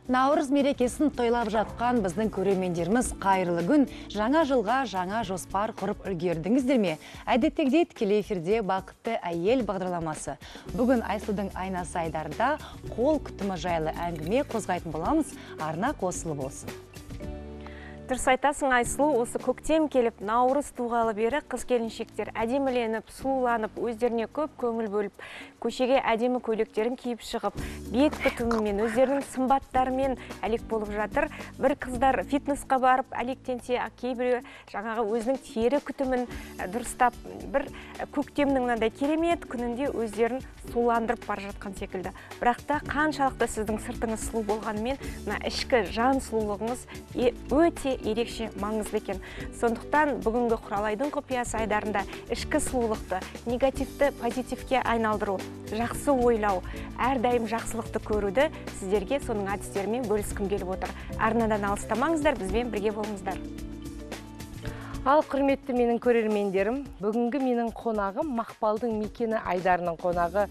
Наурыз мерекесін тойлап жатқан біздің көрермендеріміз қайырлы күн, жаңа жылға жаңа жоспар құрып үлгердіңіздер ме? Әдеттегідей тікелей эфирде бақытты әйел бағдарламасы. Бүгін Айсұлудың айнасы айдарында қол күтімі жайлы әңгіме қозғайтын боламыз, арна қосылы болсын. Дұрыс айтасың, Айсұлу, осы көктем келіп, наурыз туғалы бері қыз-келіншектер әдеміленіп, сұлуланып, өздеріне көп көңіл бөліп, көшеге әдемі көйлектерін киіп шығып, бет бітімімен, өздерінің сымбаттарымен әлек болып жатыр. Бір қыздар фитнесқа барып, әлектенсе, кейбірі жаңағы өзінің тері күтімін дұрыстап, бір көктемнің мынандай керемет күнінде өздерін сұлуландырып бара жатқан секілді. Бірақ та қаншалықты сіздің сыртыңыз сұлу болғанымен, мына ішкі жан сұлулығыңыз өте ерекше маңызды екен. Сондықтан бүгінгі Құралайдың құпиясы айдарында ішкі сұлулықты негативті позитивке айналдыру, жақсы ойлау, әрдайым жақсылықты көруді сіздерге соның әдістерімен бөліскім келіп отыр. Арнадан алыстамаңыздар, бізбен бірге болыңыздар. Ал құрметті менің көрермендерім, бүгінгі менің қонағым Мақпалдың мекені айдарының қонағы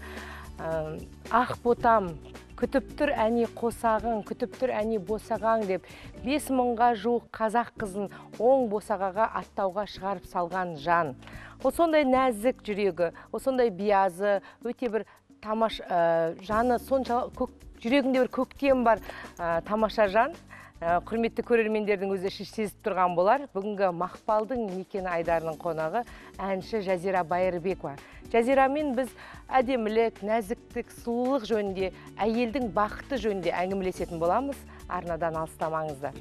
ақ ботам, күтіп тұр әне қосағың, күтіп тұр әне босағаң деп 5000-ға жуық қазақ қызын оң босағаға аттауға шығарып салған жан. Ол сондай нәзік жүрегі, ол сондай биязы, өте бір тамаш жаны, сонша жүрегінде бір көктем бар тамаша жан. Құрметті көрермендердің өзі сезіп тұрған болар. Бүгінгі Мақпалдың мекені айдарының қонағы әнші Жазира Байырбекова. Жазирамен біз әдемілік, нәзіктік, сұлулық жөнінде, әйелдің бақыты жөнінде әңгімелесетін боламыз. Арнадан алыстамаңыздар.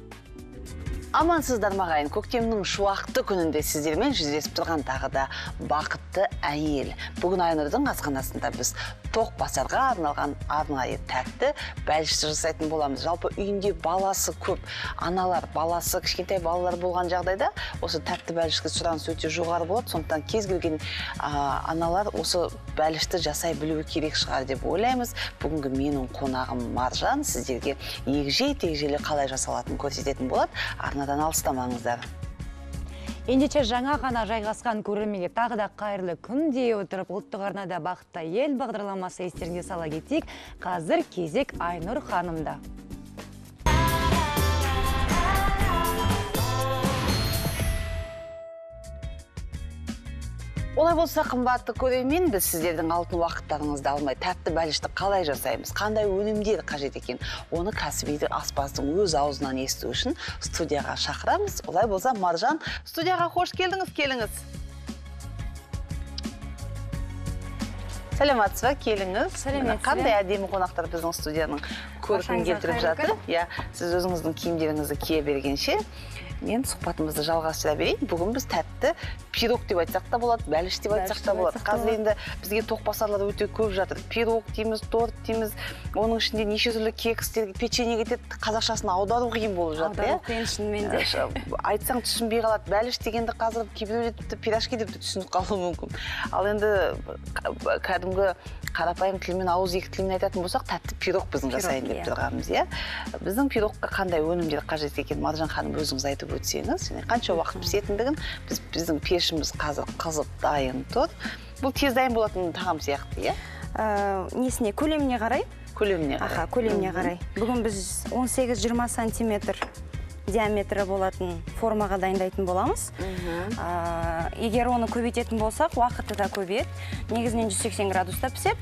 Амансыздар мағайын, көктемнің шуақты күнінде сіздермен жүздесіп тұрған тағы да бақытты әйел. Бүгін Айнұрдың асханасында біз тоқ басарға арналған арнайы тәтті бәлішті жасайтын боламыз. Жалпы үйінде баласы көп, аналар, баласы, кішкентай балалар болған жағдайда осы тәтті бәлішке сұраныс өте жоғары болады. Сондықтан кез келген аналар осы бәлішті жасай білуі керек шығар деп ойлаймыз. Бүгінгі менің қонағым Маржан сіздерге егжей-тегжейлі қалай жасалатынын көрсететін болады. Арнадан алыстамаңыздар. Ендеше жаңа ғана жайғасқан көрерменге тағы да қайырлы күн дей отырып, ұлттық арнада бақытты әйел бағдарламасы естеріңізге сала кетейік. Қазір кезек Айнұр ханымда. Олай болса, қымбатты көрермен, біз сіздердің алтын уақыттарыңызды алмай тәтті бәлішті қалай жасаймыз, қандай өнімдер қажет екен, оны кәсіби аспаздың өз аузынан есту үшін студияға шақырамыз. Олай болса, Маржан, студияға қош келдіңіз, келіңіз. Сәлематсыз ба, келіңіз. Қандай әдемі қонақтар біздің студияның көркін келтіріп жатыр. Сіз өзіңіздің киімдеріңізді кие бергенше мен сұхбатымызды жалғастыра берейін. Бүгін біз тәтті пирог деп айтсақ та болады, бәліш деп айтсақ та болады. Қазір енді бізге тоқпасарлар өте көп жатыр. Пирог дейміз, торт дейміз, оның ішінде неше түрлі кекстер, печенье кетеді, қазақшасын аудару қиын болып жатыр. Аудару қиын шынымен де. Айтсаң түсінбей қалады. Бәліш дегенді қазір кейбіреулер тіпті пирожки деп түсініп қалуы мүмкін. Ал енді кәдімгі қарапайым тілмен, ауыз екі тілмен айтатын болсақ, тәтті пирог біздің жасайын деп тұрғанымыз. Біздің пирогқа қандай өнімдер қажет екен, Маржан ханым өзіңіз айтып өтсеңіз, қанша уақыт пісетіндігін, біздің пешіміз қазір қызып дайын тұр. Бұл тез дайын болатын тағам сияқты, Несіне, көлеміне қарай? Көлеміне қарай. Аха, көлеміне қарай. Бүгін біз 18-20 сантиметр диаметрі болатын формаға дайындайтын боламыз. Егер оны көбейтетін болсақ, уақыты да көбейеді. Негізінен 180 градуста піседі.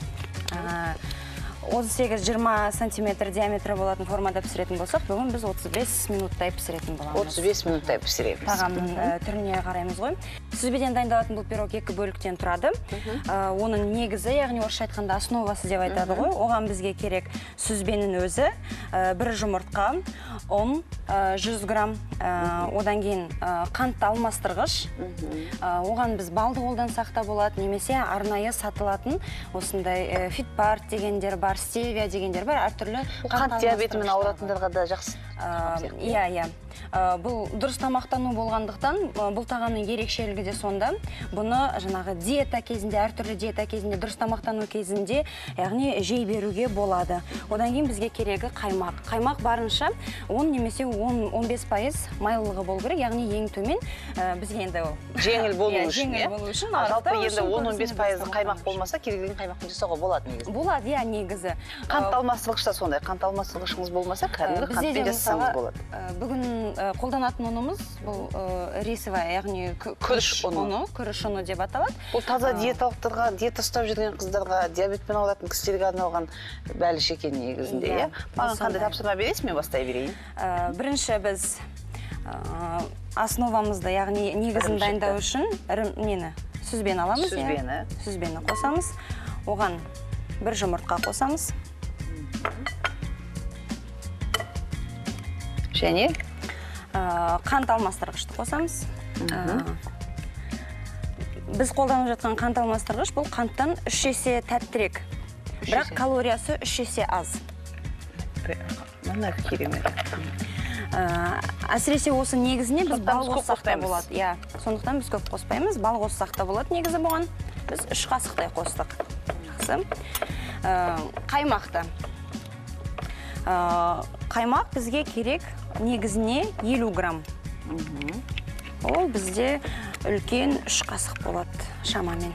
18-20 сантиметр диаметрі болатын формада пісіретін болсақ, бүгін біз 35 минуттай пісіретін боламыз. 35 минуттай пісіреміз. Тағамның түріне қараймыз ғой. Сүзбеден дайындалатын бұл пирог 2 бөліктен тұрады. Оның негізі, яғни орысша айтқанда основасы деп айтады ғой. Оған бізге керек сүзбенің өзі, 1 жұмыртқа, ұн, 100 грамм, одан кейін қантты алмастырғыш. Оған біз балды қолдансақ та болады, немесе арнайы сатылатын осындай фитпарт дегендер бар, стевия дегендер бар, әртүрлі қант диабетімен ауыратындарға да жақсы. Иә. Бұл дұрыс тамақтану болғандықтан, бұл тағамның ерекшелігі де сонда. Бұны жаңағы диета кезінде, әртүрлі диета кезінде, дұрыс тамақтану кезінде, яғни жей беруге болады. Одан кейін бізге керегі қаймақ. Қаймақ барынша 10 немесе 10-15% майлылығы болу керек, яғни ең төмен бізге енді жеңіл болу үшін. Жеңіл болу үшін. Жалпы енді 10-15% қаймақ болмаса, керек деген қаймақпен жасауға болады негізі. Болады, негізі. Қант алмастырғыш та сондай. Қант алмастырғышыңыз болмаса, кәдімгі қантпен жасасаңыз болады. Бүгін қолданатын ұнымыз бұл рисовая, яғни күріш ұны деп аталады. Бұл таза диеталықтарға, диета ұстап жүрген қыздарға, диабетпен ауыратын кісілерге арналған бәліш екен негізінде. Маған қандай тапсырма бересіз, мен бастай берейін? Бірінші біз основамызды, яғни негізін дайындау үшін сүзбені аламыз. Сүзбені қосамыз. Оған бір жұмыртқа қосамыз. Және? Қант алмастырғышты қосамыз. Біз қолданып жатқан қант алмастырғыш бұл қанттан 3 есе тәттірек. Бірақ калориясы 3 есе аз. Мұны керемет. Әсіресе осы негізіне біз бал қоссақ та болады. Сондықтан біз көп қоспаймыз. Бал қоссақ та болады негізі бұған. Біз 3 қасықтай қостық. Қаймақты. Қаймақ бізге керек негізіне 50 грамм. Ол бізде үлкен 3 қасық болады шамамен.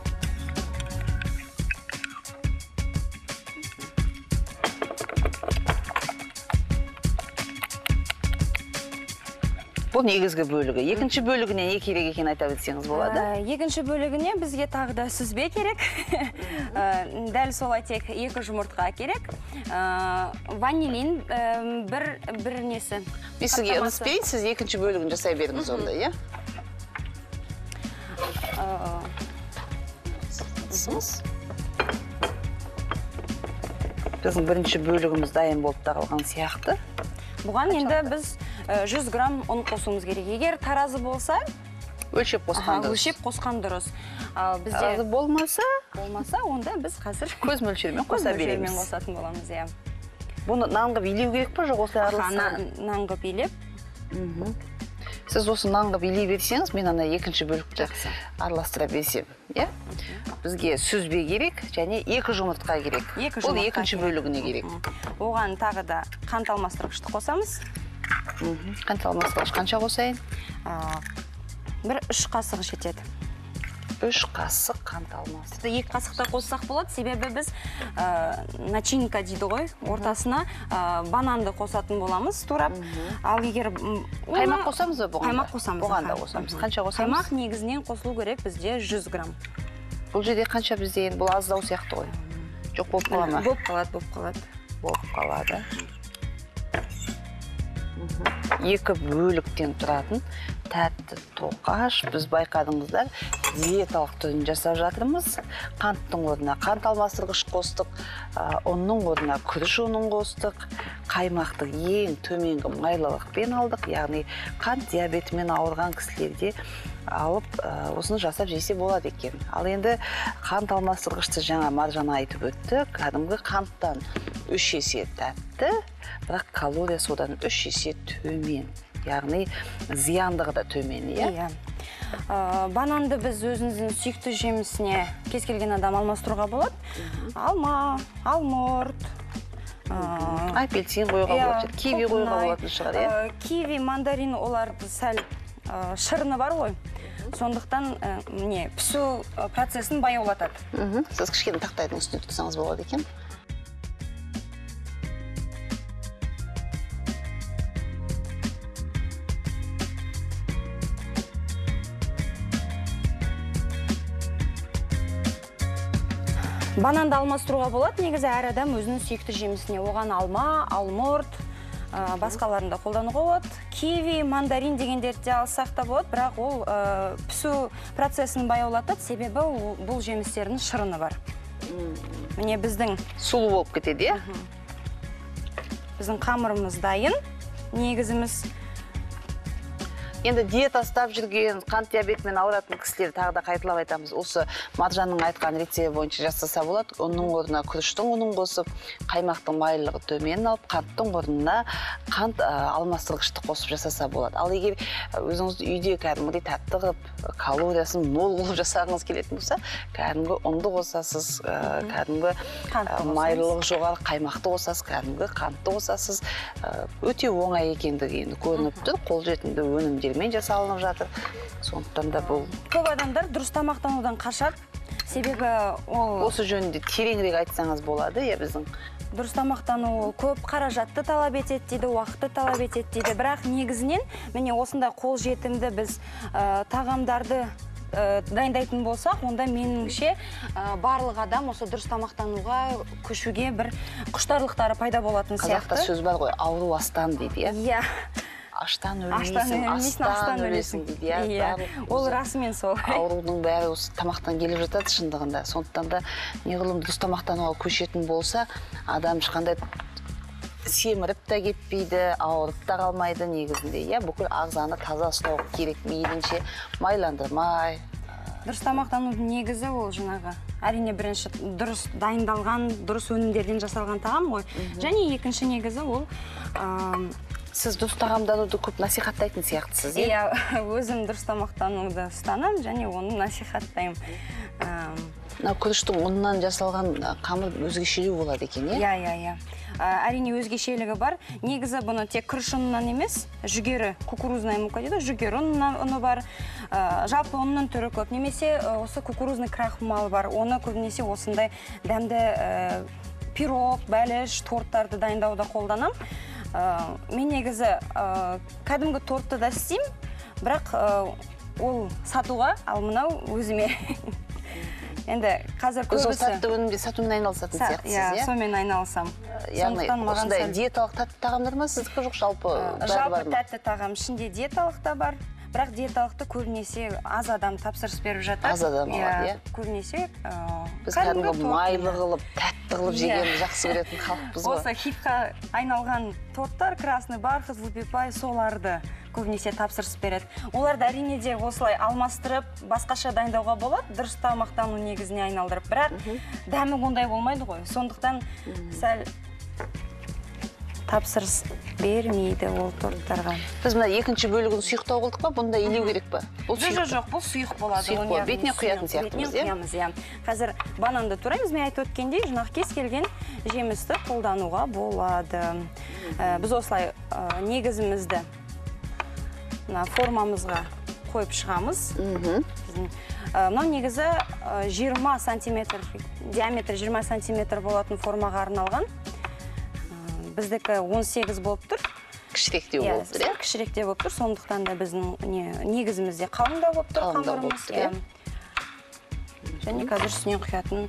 Бұл негізгі бөлігі. Екінші бөлігіне не керек екенін айта өтсеңіз болады? Екінші бөлігіне бізге тағы да сүзбе керек. Дәл солай тек 2 жұмыртқа керек. Ванилин бір несі. Мен сізге ұныс берейін, сіз екінші бөлігін жасай беріңіз онда, иә? Біздің бірінші бөлігіміз дайын болып тағылған сияқты. Бұған енді біз 100 грамм ұн қосуымыз керек. Егер таразы болса, өлшеп қосқан дұрыс. Өлшеп қосқан дұрыс. Таразы болмаса, онда біз қазір көз мөлшерімен қоса береміз. қосатын боламыз, иә. Бұны нанға билеу керек па, жоқ осылай араластырып? Нанға билеп. Сіз осы нанға билей берсеңіз, мен ана екінші бөлікті араластыра берсем, иә? Бізге сүзбе керек, және 2 жұмыртқа керек. Ол екінші бөлігіне керек. Оған тағы да қант алмастырғышты қосамыз. Қант алмастырғыш қанша қосайын? Бір 3 қасық жетеді. 3 қасық қант алмастырғыш. 2 қасықта қоссақ болады, себебі біз начинка дейді ғой, ортасына бананды қосатын боламыз, турап. Ал егер қаймақ қосамыз ба бұғанда? Қаймақ қосамыз. Бұғанда қосамыз. Қанша қосамыз? Қаймақ негізінен қосылу керек бізде 100 грамм. Бұл жерде қанша бізде енді? Бұл аздау сияқты ғой. Жоқ, болып қала ма? Болып қалады. Болып қалады. 2 бөліктен тұратын тәтті тоқаш. Біз байқадыңыздар, диеталық түрін жасап жатырмыз. Қанттың орнына қант алмастырғыш қостық, ұнның орнына күріш ұнын қостық. Қаймақты ең төменгі майлылықпен алдық, яғни қант диабетімен ауырған кісілерде алып, осыны жасап жесе болады екен. Ал енді қант алмастырғышты жаңа Маржан айтып өтті. Кәдімгі қанттан 3 есе тәтті, бірақ калория содан 3 есе төмен. Яғни зияндығы да төмен, иә? Бананды біз өзіңіздің сүйікті жемісіне кез келген адам алмастыруға болады. Алма, алмұрт, апельсин қоюға болады, киви қоюға болатын шығар, иә? Киви, мандарин, оларды сәл шырыны бар ғой. Сондықтан пісу процесін баяулатады. Сіз кішкене тақтайдың үстіне тұрсаңыз болады екен. Бананды алмастыруға болады, негізі әр адам өзінің сүйікті жемісіне. Оған алма, алмұрт, басқаларында қолдануға болады. Киви, мандарин дегендерді алсақ та болады, бірақ ол пісу процесін баяулатады, себебі бұл жемістердің шырыны бар. Міне біздің сулы болып кетеді, иә? Біздің қамырымыз дайын. Негізіміз Енді диета ұстап жүрген, қант диабетімен ауыратын кісілер тағы да қайталап айтамыз. Осы Маржанның айтқан рецепті бойынша жасаса болады. Оның орнына күріштің ұнын қосып, қаймақтың майлылығы төмен алып, қанттың орнына қант алмастырғышты қосып жасаса болады. Ал егер өзіңіз үйде кәдімгідей тәтті қылып, калориясын мол қылып жасағыңыз келетін болса, кәдімгі ұнды қосасыз, кәдімгі майлылығы жоғары қаймақты қосасыз, кәдімгі қантты қосасыз. Өте оңай екендігі енді көрініп тұр, қолжетімді өнімдермен жасалынып жатыр. Сондықтан да бұл көп адамдар дұрыс тамақтанудан қашады. Себебі ол осы жөнінде тереңірек айтсаңыз болады, иә біздің дұрыс тамақтану көп қаражатты талап етеді дейді, уақытты талап етеді дейді. Бірақ негізінен міне осындай қолжетімді біз тағамдарды дайындайтын болсақ, онда меніңше барлық адам осы дұрыс тамақтануға көшуге бір құштарлықтары пайда болатын сияқты. қазақта сөз бар ғой, ауру астан дейді, иә. Аштан өлмейсің, астан өлесің дейді. Ол расымен сол. Аурудың бәрі осы тамақтан келіп жатады шындығында. Сондықтан да неғұрлым дұрыс тамақтануға көшетін болса, адам ешқандай семіріп та кетпейді, ауырып та қалмайды негізінде. Иә, бүкіл ағзаны таза ұстау керек, мейлінше майландырмай. Дұрыс тамақтанудың негізі ол жаңағы әрине бірінші дұрыс дайындалған, дұрыс өнімдерден жасалған тағам ғой. Және екінші негізі ол сіз дұрыс тағамдануды көп насихаттайтын сияқтысыз, иә? Өзім дұрыс тамақтануды ұстанамын және оны насихаттаймын. Күріштің ұнынан жасалған қамыр өзгешелеу болады екен, иә? Иә. Әрине өзгешелігі бар. Негізі бұны тек күріш ұнынан емес, жүгері, кукурузная мука дейді, жүгері ұны бар. Жалпы ұнның түрі көп. Немесе осы кукурузный крахмал бар. Оны көбінесе осындай дәмді пирог, бәліш, торттарды дайындауда қолданам. Мен негізі кәдімгі тортты да істеймін, бірақ ол сатуға, ал мынау өзіме. Енді қазір көбісі тәтті өнімде сатумен айналысатын сияқтысыз, иә? Иә, сонымен айналысам. Яғни осындай диеталық тәтті тағамдар ма сіздікі жоқ, жалпы тәтті тағам ішінде диеталық та бар, бірақ диеталықты көбінесе аз адам тапсырыс беріп жатыр. Аз адам алады, иә? Көбінесе біз кәдімгі майлы қылып, тәтті қылып жегенді жақсы көретін халықпыз ғой. Осы хитқа айналған торттар, красный бархат, вупипай, соларды көбінесе тапсырыс береді. Оларды әрине де осылай алмастырып, басқаша дайындауға болады, дұрыс тамақтану негізіне айналдырып, бірақ дәмі ондай болмайды ғой. Сондықтан сәл тапсырыс бермейді ол торттарға. Біз мына екінші бөлігін сұйықтау қылдық па, бұнда илеу керек па? Жоқ, бұл сұйық болады. Сұйық болады, бетіне құятын сияқтымыз, иә? Қазір бананды тураймыз, мен айтып өткендей, жаңағы кез келген жемісті қолдануға болады. Біз осылай негізімізді формамызға қойып шығамыз. Мынау негізі 20 сантиметр, диаметр 20 сантиметр болатын формаға арналған. Біздікі 18 болып тұр. Кішіректеу болып тұр, иә? Кішіректеу болып тұр, сондықтан да біздің негізімізде қалыңдау болып тұр қамырымыз. Және қазір үстінен құятын.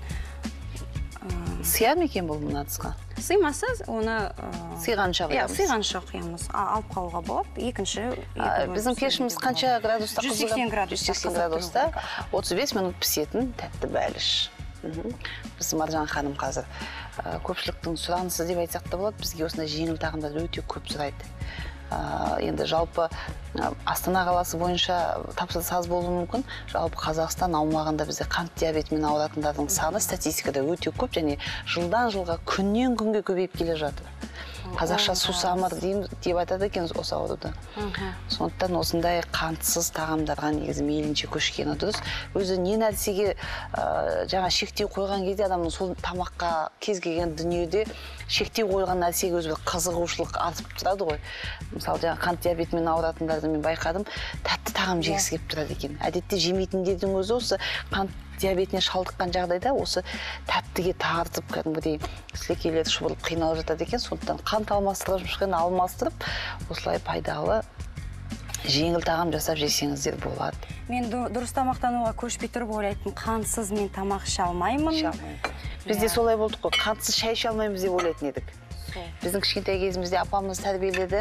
Сия ма екен бұл мына тұсқа? Сыймаса, оны сыйғанша құямыз. Сыйғанша құямыз. Алып қалуға болады. Біздің пешіміз қанша градуста? 180 градуста. 180 градуста 35 минут пісетін тәтті бәліш. Біз Маржан ханым қазір көпшіліктің сұранысы деп айтсақ та болады, бізге осындай жеңіл тағамдарды өте көп сұрайды. Енді жалпы Астана қаласы бойынша тапсырыс аз болуы мүмкін. Жалпы Қазақстан аумағында бізде қант диабетімен ауыратындардың саны статистикада өте көп және жылдан жылға күннен күнге көбейіп келе жатыр. Қазақша сусамыр деп айтады екен осы ауруды. Сондықтан осындай қантсыз тағамдарға негізі мейлінше көшкені дұрыс. Өзі не нәрсеге жаңа шектеу қойған кезде адамның сол тамаққа кез келген дүниеде шектеу қойған нәрсеге өзі қызығушылық артып тұрады ғой. Мысалы жаңа қант диабетімен ауыратындарды мен байқадым, тәтті тағам жегісі келіп тұрады екен. Әдетте жемейтіндердің өзі осы қант диабетіне шалдыққан жағдайда осы тәттіге тартып кәдімгідей сілекейлері шұбырып қиналып жатады екен. Сондықтан қант алмастырып, осылай пайдалы жеңіл тағам жасап жесеңіздер болады. Мен дұрыс тамақтануға көшпей тұрып ойлайтын, қантсыз мен тамақ іше алмаймын. Бізде солай болдық қой, қантсыз шай іше алмаймыз деп ойлайтын едік. Біздің кішкентай кезімізде апамыз тәрбиеледі.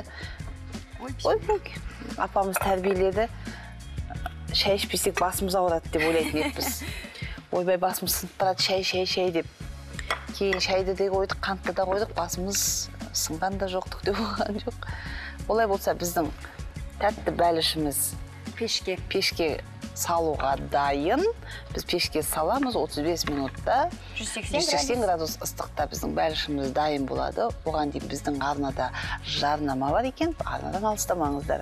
Апамыз тәрбиеледі. Шай ішпесек басымыз ауырады деп ойлайтын едік. Ойбай басымыз сынып барады, шай деп. Кейін шайды да қойдық, қантты да қойдық, басымыз сынған да жоқтық деп болған жоқ. Олай болса біздің тәтті бәлішіміз пешке салуға дайын. Біз пешке саламыз 35 минутта. 180 градус ыстықта біздің бәлішіміз дайын болады. Оған дейін біздің арнада жарнама бар екен. Арнадан алыстамаңыздар.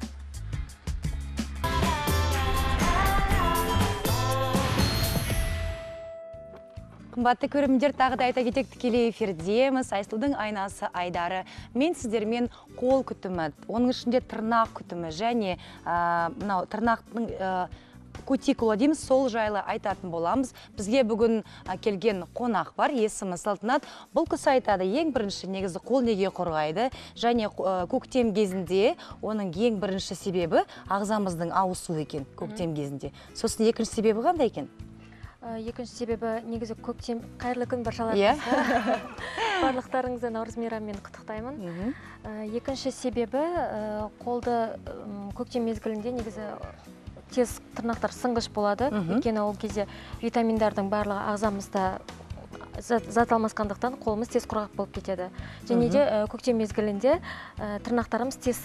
Қымбатты көрермендер, тағы да айта кетейік, тікелей эфирдеміз. Айсұлудың айнасы Айдары. Мен сіздермен қол күтімі, оның ішінде тырнақ күтімі және тырнақтың кутикула дейміз, сол жайлы айтатын боламыз. Бізге бүгін келген қонақ бар, есімі Салтанат. Бұл кісі айтады, ең бірінші негізі қол неге қорғайды, және көктем кезінде оның ең бірінші себебі ағзамыздың ауысуы екен көктем кезінде. Сосын екінші себебі қандай екен? Екінші себебі негізі көктем, қайырлы күн баршаларыңызға. Барлықтарыңызды Наурыз мейрамымен құттықтаймын. Екінші себебі қолды көктем мезгілінде негізі тез тырнақтар сынғыш болады. Өйткені ол кезде витаминдардың барлығы ағзамызда зат алмасқандықтан қолымыз тез құрғақ болып кетеді. Және де көктем мезгілінде тырнақтарымыз тез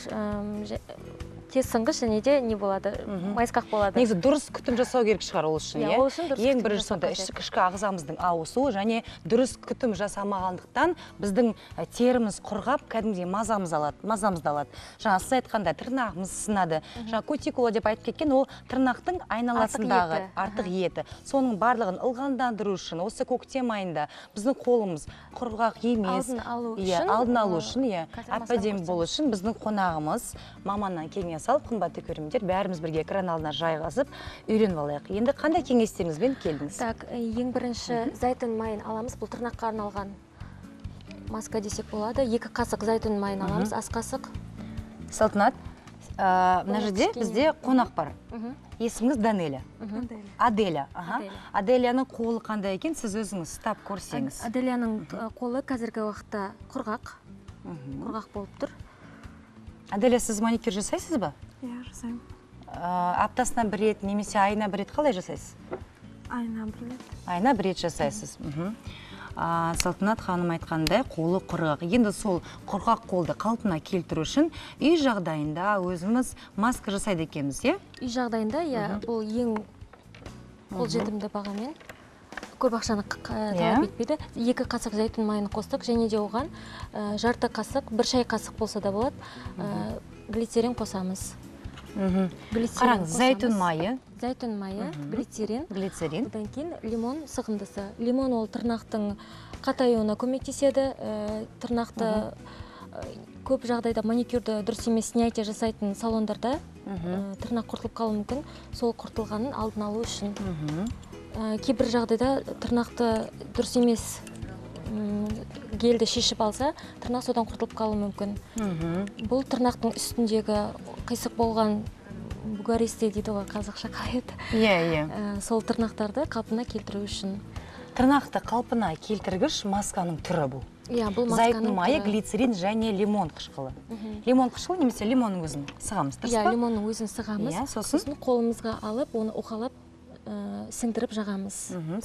сынғыш және де не болады, майысқақ болады. Негізі дұрыс күтім жасау керек шығар ол үшін, иә? Ол үшін дұрыс ең бірінші сонда ішкі ағзамыздың ауысуы және дұрыс күтім жасамағандықтан біздің теріміз құрғап, кәдімгідей мазамызды алады. Жаңа сіз айтқанда тырнағымыз сынады. Жаңа кутикула деп айтып кеткен, ол тырнақтың айналасындағы артық еті. Соның барлығын ылғалдандыру үшін осы көктем айында біздің қолымыз құрғақ емес, алдын алу үшін, әп-әдемі болу үшін біздің қонағымыз маманнан кеңес алып, қымбатты көрермендер, бәріміз бірге экран алдына жайғасып үйреніп алайық. Енді қандай кеңестеріңізбен келдіңіз? Ең бірінші зәйтүн майын аламыз. Бұл тырнаққа арналған маска десек болады. 2 қасық зәйтүн майын аламыз, ас қасық. Салтанат, мына жерде бізде қонақ бар. Есіміңіз Данеля. Аделя. Аделяның қолы қандай екен, сіз өзіңіз ұстап көрсеңіз? Аделяның қолы қазіргі уақытта құрғақ болып тұр. Аделя, сіз маникюр жасайсыз ба? Иә, жасаймын. Аптасына бір рет, немесе айына бір рет қалай жасайсыз? Айына бір рет. Айына бір рет жасайсыз. Салтанат ханым айтқандай, қолы құрғақ. Енді сол құрғақ қолды қалпына келтіру үшін үй жағдайында өзіміз маска жасайды екенбіз, е? Үй жағдайында, бұл ең қолжетімді бағамен. Көп ақшаны талап етпейді. 2 қасық зәйтүн майын қостық, және де оған жарты қасық, 1 шай қасық болса да болады, глицерин қосамыз. Қараңыз, зәйтүн майы, глицерин. Одан кейін лимон сығындысы. Лимон ол тырнақтың қатаюына көмектеседі. Тырнақты көп жағдайда маникюрді дұрыс емес снятие жасайтын салондарда тырнақ құртылып қалуы мүмкін. Сол құртылғанын алдын алу үшін. Кейбір жағдайда тырнақты дұрыс емес гельді шешіп алса, тырнақ содан құртылып қалуы мүмкін. Бұл тырнақтың үстіндегі қисық болған бугаристей дейді ғой, қазақша қалай еді. Сол тырнақтарды қалпына келтіру үшін. Тырнақты қалпына келтіргіш масканың түрі бұл. Бұл зәйтүн майы, глицерин және лимон қышқылы. Лимон қышқылы немесе лимонның өзін сығамыз, дұрыс па? Лимонның өзін сығамыз. Сосын қолымызға алып, оны уқалап сіңдіріп жағамыз.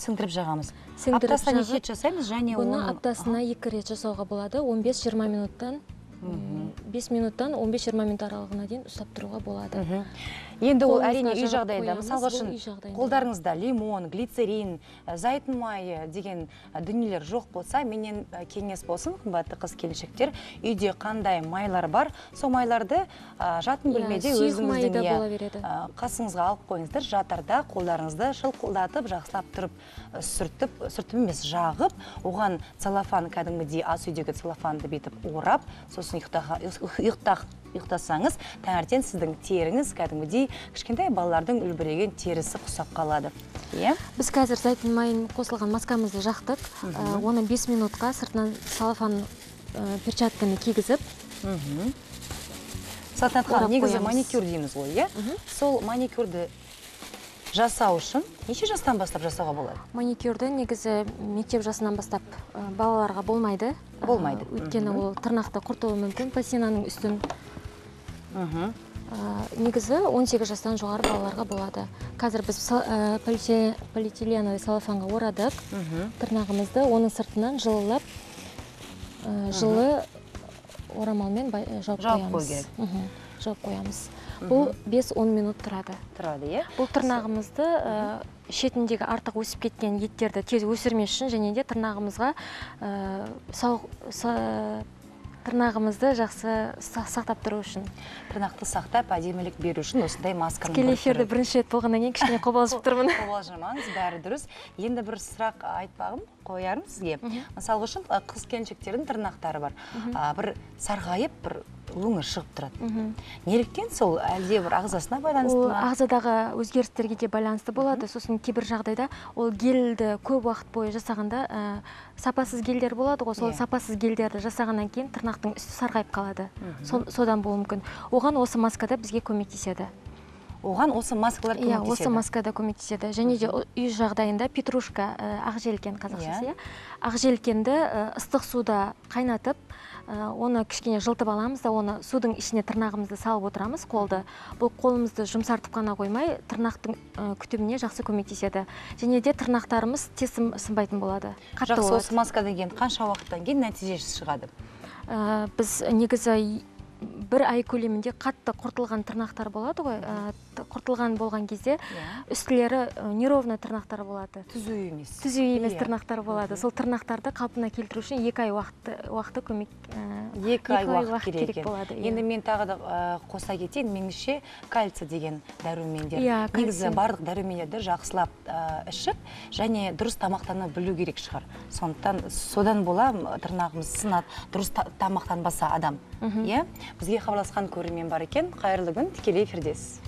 Аптасына неше рет жасаймыз, және оны аптасына 2 рет жасауға болады. 15-20 минуттан 5 минуттан 15-20 минут аралығына дейін ұстап тұруға болады. Енді ол әрине үй жағдайда, мысалға үшін қолдарыңызда лимон, глицерин, зәйтүн майы деген дүниелер жоқ болса, менен кеңес болсын, қымбатты қыз келіншектер, үйде қандай майлар бар, сол майларды жатын бөлмеде өзіңіздің қасыңызға алып қойыңыздар, жатарда қолдарыңызды шылқылдатып, жақсылап тұрып, сүртіп емес жағып, оған целлофан, кәдімгідей ас үйдегі целлофанды бетіп орап, сосын ұйықтасаңыз, таңертең сіздің теріңіз кәдімгідей кішкентай балалардың үлбіреген терісі құсап қалады. Біз қазір зәйтүн майын қосылған маскамызды жақтық. Оны 5 минутқа сыртынан целлофан перчатканы кигізіп. Салтанат ханым, негізі маникюр дейміз ғой, сол маникюрді жасау үшін неше жастан бастап жасауға болады? Маникюрді негізі мектеп жасынан бастап балаларға болмайды. Өйткені ол тырнақты құртуы мүмкін, пластинаның үстін. Негізі 18 жастан жоғары балаларға болады. Қазір біз полиэтиленовый целлофанға орадық тырнағымызды, оның сыртынан жылы орамалмен жауып қоямыз. жауып қоямыз. Бұл 5-10 минут тұрады. Тұрады, Бұл тырнағымызды шетіндегі артық өсіп кеткен еттерді тез өсірмес үшін және де тырнағымызға тырнағымызды жақсы сақтап тұру үшін. Тырнақты сақтап, әдемілік беру үшін осындай масканы Тікелей эфирді бірінші рет болғаннан кейін кішкене қобалжып тұрмын. Қобалжымаңыз, бәрі дұрыс. Енді бір сұрақ айтпағым қоярым сізге. Мысалы үшін қыз келіншектердің тырнақтары бар. Бір сарғайып, бір өңі шығып тұрады. Неліктен сол әлде бір ағзасына байланысты Ол ма? ағзадағы өзгерістерге де байланысты болады. Сосын кейбір жағдайда ол гельді көп уақыт бойы жасағанда сапасыз гельдер болады ғой. Сол сапасыз гельдерді жасағаннан кейін тырнақтың үсті сарғайып қалады. Содан болуы мүмкін. Оған осы маскада бізге көмектеседі. Оған осы маскалар көмектеседі? Иә, осы маскада көмектеседі. Және де үй жағдайында петрушка, ақжелкен қазақшасы, ақжелкенді ыстық суда қайнатып, оны кішкене жылтып аламыз да, оны судың ішіне тырнағымызды салып отырамыз, қолды. Бұл қолымызды жұмсартып қана қоймай, тырнақтың күтіміне жақсы көмектеседі. Және де тырнақтарымыз тез сынбайтын болады. Жақсы, осы маскадан кейін қанша уақыттан кейін нәтижесі шығады? Біз негізі бір ай көлемінде қатты құртылған тырнақтар болады ғой. Құртылған болған кезде үстілері неровно тырнақтар болады. Түзу емес. Түзу емес тырнақтар болады. Сол тырнақтарды қалпына келтіру үшін 2 ай уақыты көмек. 2 ай уақыт керек болады. Енді мен тағы да қоса кетейін, меніңше кальций деген дәрумендер. Негізі барлық дәрумендерді жақсылап ішіп, және дұрыс тамақтана білу керек шығар. Содан бола тырнағымыз сынады, дұрыс тамақтанбаса адам. Бізге хабарласқан көрермен бар екен. Қайырлы күн, тікелей эфирдесіз.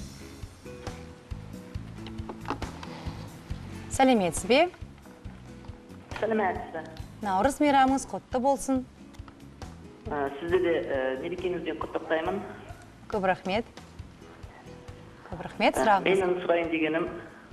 Сәлеметсіз бе? Сәлеметсіз. Наурыз мейрамыңыз құтты болсын. Сізді де мерекеңізбен құттықтаймын. Көп рахмет. Көп рахмет, сұрағыңыз. Менің сұрайын дегенім.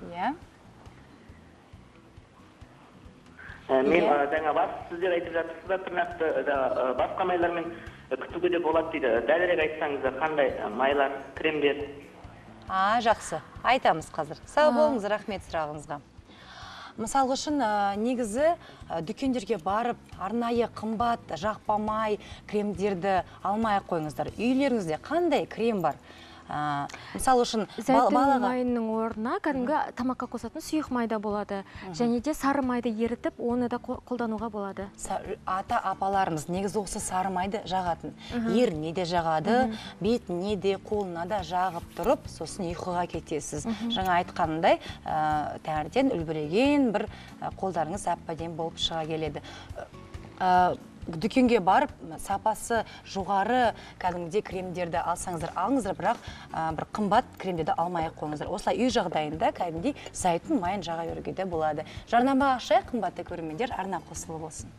Мен жаңа сіздер айтып жатырсыздар, тырнақты басқа майлармен күтуге де болады дейді. Дәлірек айтсаңыздар, қандай майлар, кремдер? Жақсы. Айтамыз қазір. Сау болыңыз, рахмет сұрағыңызға. Мысал үшін негізі дүкендерге барып, арнайы қымбат, жақпамай кремдерді алмай қойыңыздар. Үйлеріңізде қандай крем бар? Мысал үшін зәйтүн майының орнына кәдімгі тамаққа қосатын сұйық майда болады. Және де сары майды ерітіп, оны да қолдануға болады. Ата-апаларымыз негізі осы сары майды жағатын. Еріне де жағады, бетіне де, қолына да жағып тұрып, сосын ұйқыға кетесіз. Жаңа айтқанындай, таңертең үлбіреген бір қолдарыңыз әп-әдемі болып шыға келеді. Дүкенге барып, сапасы жоғары кәдімгідей кремдерді алсаңыздар, алыңыздар, бірақ бір қымбат кремдерді алмай қойыңыздар. Осылай үй жағдайында кәдімгідей зәйтүн майын жаға беруге де болады. Жарнама ашайық, қымбатты көрермендер, арна қосылып болсын.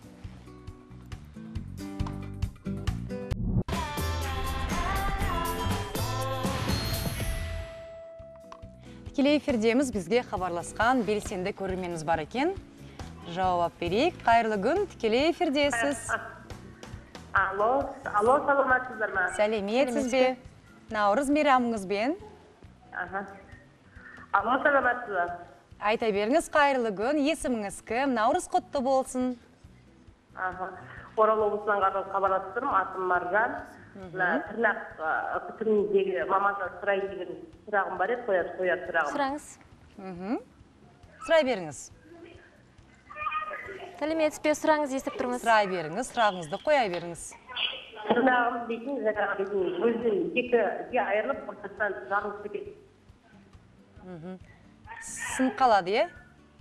Тікелей эфирдеміз, бізге хабарласқан белсенді көрерменіміз бар екен. Жауап берейік. Қайырлы күн, тікелей эфирдесіз. Алло, саламатсыздар ма? Сәлеметсіз бе? Наурыз мейрамыңызбен. Алло, саламатсыздар. Айта беріңіз, қайырлы күн. Есіміңіз кім? Наурыз құтты болсын. Орал облысынан хабарласып тұрмын, атым Маржан. Тырнақ күтіміндегі мамасынан сұрайын деген сұрағым бар еді, қояр сұрағым. Сұраңыз. Сұрай беріңіз. Сәлеметсіз бе, сұраңыз, естіп тұрмыз. Сұрай беріңіз, сұрағыңызды қоя беріңіз. Тырнағым дейтін, жаңағы дейтін, өзінен екі айырылып, ортасынан жарылып кетеді. Сынып қалады, е?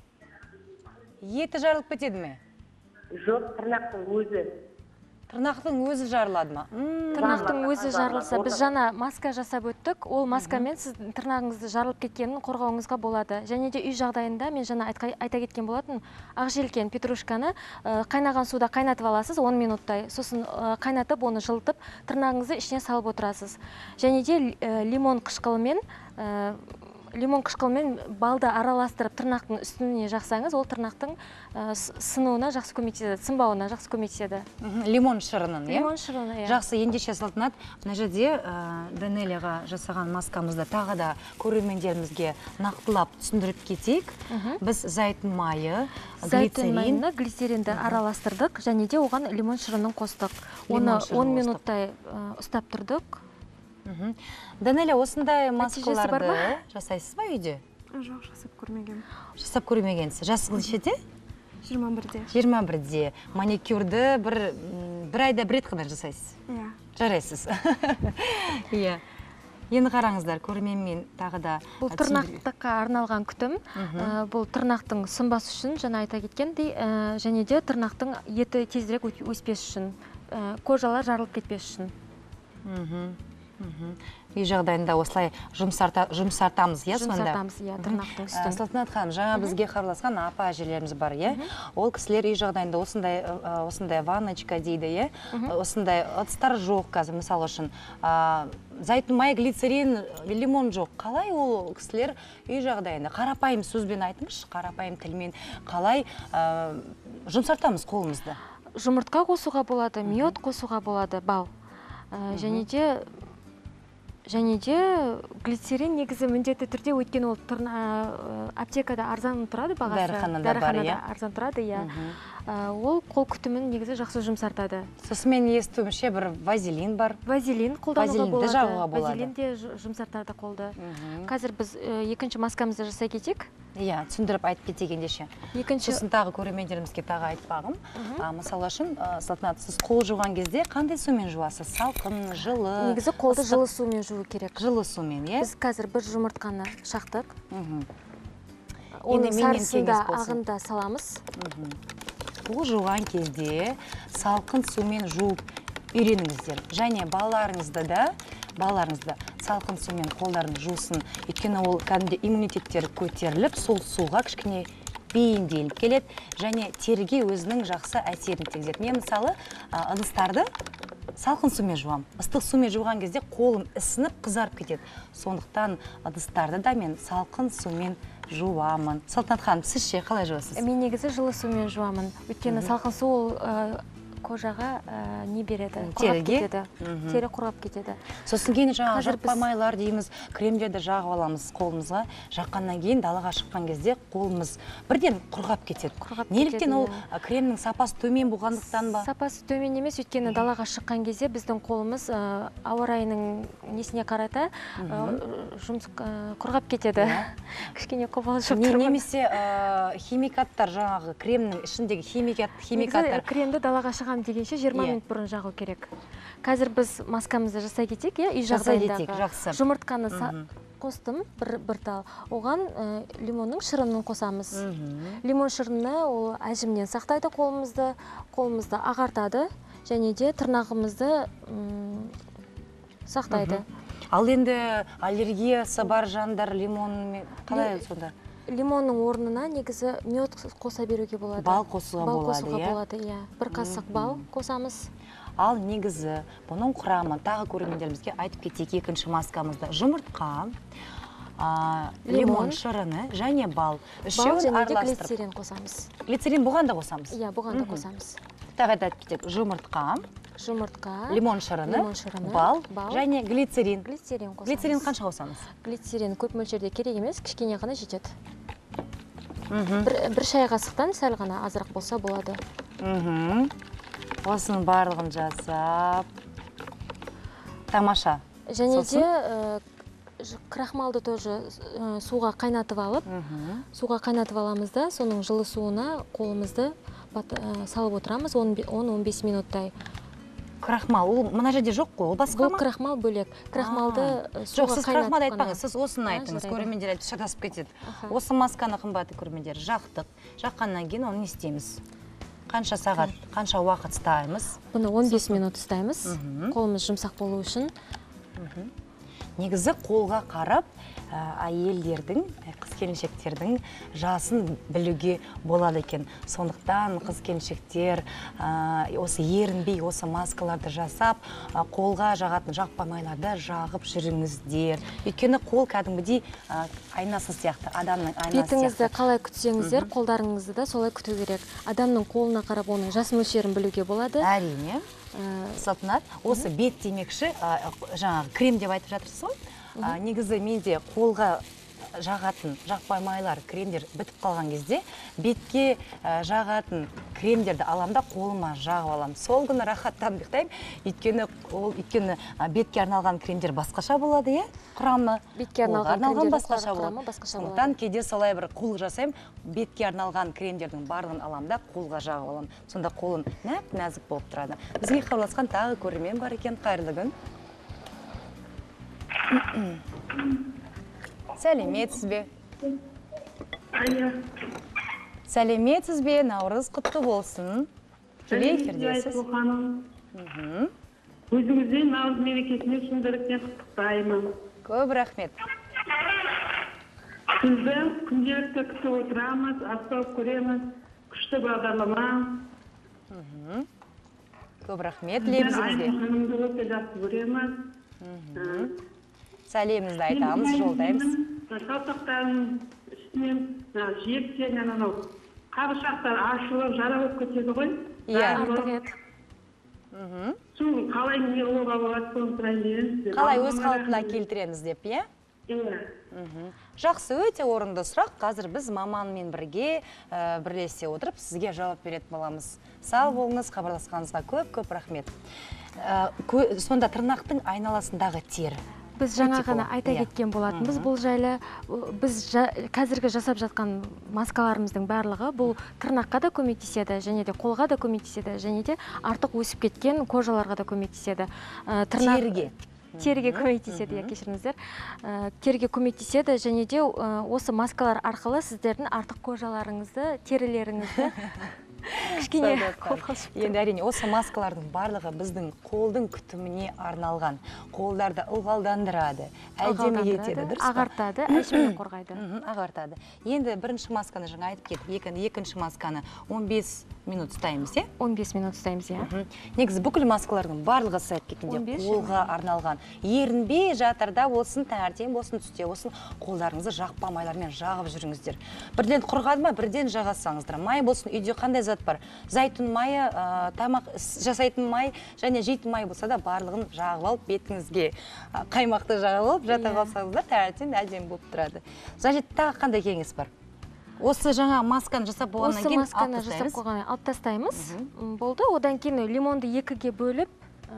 Еті жарылып кетеді ме? Жоқ, тырнақтың өзі. Тырнақтың өзі жарылады ма? Тырнақтың өзі жарылса, біз жаңа маска жасап өттік, ол маскамен сіз тырнағыңызды жарылып кеткенін қорғауыңызға болады. Және де үй жағдайында мен жаңа айта кеткен болатын, ақжелкен петрушканы қайнаған суда қайнатып аласыз 10 минуттай. Сосын қайнатып, оны жылытып, тырнағыңызды ішіне салып отырасыз. Және де лимон қышқылмен балды араластырып тырнақтың үстіне жақсаңыз, ол тырнақтың сынуына жақсы көмектеседі, сынбауына жақсы көмектеседі. Лимон шырынын, е? Лимон шырыны, е. Жақсы, ендеше салтанат, мына жерде Данелияға жасаған маскамызды тағы да көрермендерімізге нақтылап түсіндіріп кетейік. Біз зәйтүн майы, глицеринді араластырдық, және де оған лимон шырынын қостық. Оны 10 минуттай ұстап тұрдық. Данеля, осындай Нәтижесі бар ма? маскаларды жасайсыз ба үйде? Жоқ, жасап көрмегенмін. Жасап көрмегенсіз. Жасы нешеде? 21-де. 21-де. Маникюрді бір айда бір рет қана жасайсыз. Иә. Жарайсыз. Иә. Енді қараңыздар, көрерменмен тағы да Бұл тырнаққа арналған күтім. Бұл тырнақтың сынбасы үшін, жаңа айта кеткендей, және де тырнақтың еті тезірек өспес үшін, кожалар жарылып кетпес үшін. Үй жағдайында осылай жұмсартамыз, иә, сонда? Жұмсартамыз, иә, тырнақтың үстін. Салтанат ханым, жаңа бізге хабарласқан апа әжелеріміз бар, иә? Ол кісілер үй жағдайында осындай ванночка дейді, иә? Осындай ыдыстар жоқ қазір, мысал үшін. Зайтун май, глицерин, лимон жоқ. Қалай ол кісілер үй жағдайында? Қарапайым сөзбен айтыңызшы, қарапайым тілмен қалай жұмсартамыз қолымызды? Жұмыртқа қосуға болады, мед қосуға болады, бал. Және де глицерин негізі міндетті түрде, өйткені ол аптекада арзан тұрады бағасы. Дәріханада арзан тұрады, иә. Ол қол күтімін негізі жақсы жұмсартады. Сосын мен естуімше бір вазелин бар. Вазелин қолдануға Вазелинді жағуға болады. Вазелин де жұмсартады қолды. Қазір біз екінші маскамызды жасай кетейік. Иә, түсіндіріп айтып кетегендеше. Сосын тағы көрермендерімізге тағы айтпағым. Мысалы үшін, Салтанат, сіз қол жуған кезде қандай сумен жуасыз? Салқын, жылы? Негізі қолды жылы сумен жуу керек. Жылы сумен, иә? Біз қазір бір жұмыртқаны шақтық. Оның сарысында ағында саламыз. Қол жуған кезде салқын сумен жуып үйреніңіздер. Және балаларыңызды салқын сумен қолдарын жусын. Өйткені ол кәдімгі иммунитеттері көтеріліп, сол суға кішкене бейімделіп келеді. Және теріге өзінің жақсы әсерін тигізеді. Мен мысалы ыдыстарды салқын сумен жуам. Ыстық сумен жуған кезде қолым ісініп, қызарып кетеді. Сондықтан ыдыстарды да мен салқын сумен жуамын. Салтанат ханым, сіз ше қалай жуасыз? Мен негізі жылы сумен жуамын. Өйткені салқын су ол кожаға не береді? Құрғап кетеді. Тері құрғап кетеді. Сосын кейін жаңа жақпамайлар дейміз, кремдерді жағып аламыз қолымызға. Жаққаннан кейін далаға шыққан кезде қолымыз бірден құрғап кетеді. Неліктен ол кремнің сапасы төмен болғандықтан ба? Сапасы төмен емес, өйткені далаға шыққан кезде біздің қолымыз ауа райының несіне қарата құрғап кетеді. Кішкене қобалжып тұрмын. Немесе химикаттар, жаңағы кремнің ішіндегі химикаттар. Кремді далаға шығам дегенше 20 минут бұрын жағу керек. Қазір біз маскамызды жасай кетейік, үй жағдайындағы. Жұмыртқаны қостым, бір тал. Оған лимонның шырынын қосамыз. Лимон шырыны ол әжімнен сақтайды қолымызды ағартады, және де тырнағымызды сақтайды. Ал енді аллергиясы бар жандар лимонмен қалай сонда? Лимонның орнына негізі мед қоса беруге болады. Бал қосуға болады, иә. Бір қасық бал қосамыз. Ал негізі бұның құрамы тағы көрермендерімізге айтып кетейік екінші маскамызда. Жұмыртқа, лимон шырыны және бал. Бал және де глицерин қосамыз. Глицерин бұған да қосамыз? Иә, бұған да қосамыз. Тағы айтып кетейік. Жұмыртқа, лимон шырыны, бал және глицерин. Глицерин қосамыз. Глицерин қанша қосамыз? Глицерин көп мөлшерде керек емес, кішкене ғана жетеді. Бір шай қасықтан сәл ғана азырақ болса болады. Осының барлығын жасап. Тамаша. Және де крахмалды тоже суға қайнатып аламыз да, соның жылы суына қолымызды салып отырамыз 10-15 минуттай. Крахмал, ол мұна жерде жоқ қой, ол басқа ма? Бұл крахмал бөлек. Крахмалды жоқ, сіз крахмалды айтпаңыз, сіз осыны айтыңыз, көрермендер айтып шатасып кетеді. Осы масканы қымбатты көрермендер, жақтық. Жаққаннан кейін оны не істейміз? Қанша сағат, қанша уақыт ұстаймыз? Бұны 15 минут ұстаймыз, қолымыз жұмсақ болу үшін. Негізі қолға қарап, әйелдердің, қыз-келіншектердің жасын білуге болады екен. Сондықтан қыз-келіншектер осы ерінбей, осы маскаларды жасап, қолға жағатын жақпамайларды жағып жүріңіздер. Өйткені қол кәдімгідей айнасы сияқты, адамның айнасы сияқты. Бетіңізді қалай күтсеңіздер, қолдарыңызды да солай күту керек. Адамның қолына қарап, оның жас мөлшерін білуге болады. Әрине. Салтанат, осы бет демекші, жаңағы крем деп айтып жатырсыз ғой. Негізі менде қолға жағатын жақпай майлар, кремдер бітіп қалған кезде бетке жағатын кремдерді аламда қолыма жағып алам. Сол күні рахаттанып ұйықтаймын. Өйткені бетке арналған кремдер басқаша болады, иә? Құрамы бетке арналған басқаша болады. Сондықтан кейде солай бір қулық жасаймын, бетке арналған кремдердің барлығын аламда қолға жағып алам. Сонда қолым нәзік болып тұрады. Бізге хабарласқан тағы көрермен бар екен. Қайырлы күн. Сәлеметсіз бе? Сәлеметсіз бе? Наурыз құтты болсын. Тікелей эфирдесіз. Өзіңізбен Наурыз мерекесіне шын жүректен құттықтаймын. Көп рахмет. Сізді күнделікті күтіп отырамыз, астау көреміз, күшті бағдарлама. Көп рахмет тілейміз сізге. Ханымды өте жақсы көреміз. Сәлемізді айтамыз, жолдаймыз. Саусақтардың үстінен жиектен қабыршақтар ашылып, жара болып кетеді ғой. Сол қалай не олға болады, соны сұрайын. Қалай өз қалпына келтіреміз деп, иә? Жақсы, өте орынды сұрақ. Қазір біз маманмен бірге бірлесе отырып сізге жауап беретін боламыз. Сау болыңыз, хабарласқаныңызға көп рахмет. Сонда тырнақтың айналасындағы тер. Біз жаңа ғана айта кеткен болатынбыз. Бұл жайлы біз қазіргі жасап жатқан маскаларымыздың барлығы бұл тырнаққа да көмектеседі, және де қолға да көмектеседі, және де артық өсіп кеткен кожаларға да көмектеседі. Терге көмектеседі, кешіріңіздер. Терге көмектеседі, және де осы маскалар арқылы сіздердің артық кожаларыңызды, терілеріңізді кішкене енді әрине осы маскалардың барлығы біздің қолдың күтіміне арналған. Қолдарды ылғалдандырады, әдемі етеді, дұрыс па? Ағартады, әжімнен қорғайды. Ағартады. Енді бірінші масканы жаңа айтып кеттік, екінші масканы 15 минут ұстаймыз, е? 15 минут ұстаймыз, е? Негізі бүкіл маскалардың барлығы сәт кеткенде қолға арналған. Ерінбей жатырда болсын, таңертең болсын, түсте болсын, қолдарыңызды жақпа майлармен жағып жүріңіздер. Бірден құрғады ма, бірден жағасаңыздар. Май болсын, үйде қандай зат бар? Зайтун майы, тамақ жасайтын май, және жейтін май болса да барлығын жағып алып, бетіңізге қаймақты жағып алып, жата қалсаңыздар, таңертең әдемі болып тұрады. Зажет, тағы қандай кеңес бар? Осы жаңа масканы жасап болғаннан кейін алып тастаймыз. Болды, одан кейін лимонды екіге бөліп,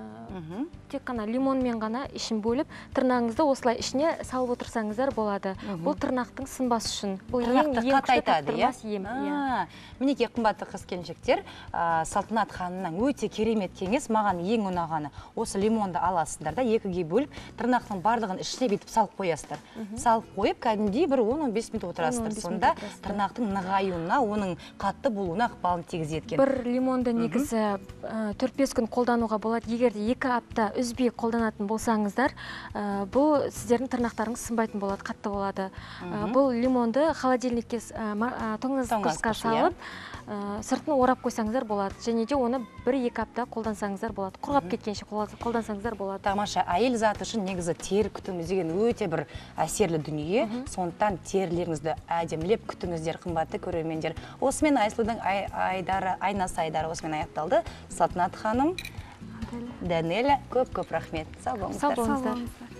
тек қана лимонмен ғана ішін бөліп, тырнағыңызды осылай ішіне салып отырсаңыздар болады. Бұл тырнақтың сынбас үшін. Бұл тырнақты қатайтады, ем. Мінеке, қымбатты қыз-келіншектер, Салтанат ханымның өте керемет кеңес, маған ең ұнағаны. Осы лимонды аласыздар да, екіге бөліп, тырнақтың барлығын ішіне бетіп салып қоясыздар. Салып қойып, кәдімгідей бір 10-15 минут отырасыздар. Сонда тырнақтың нығаюына, оның қатты болуына ықпалын тигізеді екен. Бір лимонды негізі 4-5 күн қолдануға болады. Егер де 2 апта үзбей қолданатын болсаңыздар, бұл сіздердің тырнақтарыңыз сынбайтын болады, қатты болады. Бұл лимонды холодильникке тоңазытқышқа салып, сыртын орап қойсаңыздар болады. Және де оны 1-2 апта қолдансаңыздар болады. Құрғап кеткенше қолдансаңыздар болады. Тамаша, әйел заты үшін негізі тер күтіміз деген өте бір әсерлі дүние. Сондықтан терлеріңізді әдемілеп күтіңіздер, қымбатты көрермендер. Осымен Айсұлудың айнасы айдары осымен аяқталды. Салтанат ханым, Данеля, көп рахмет. Сау болыңыздар.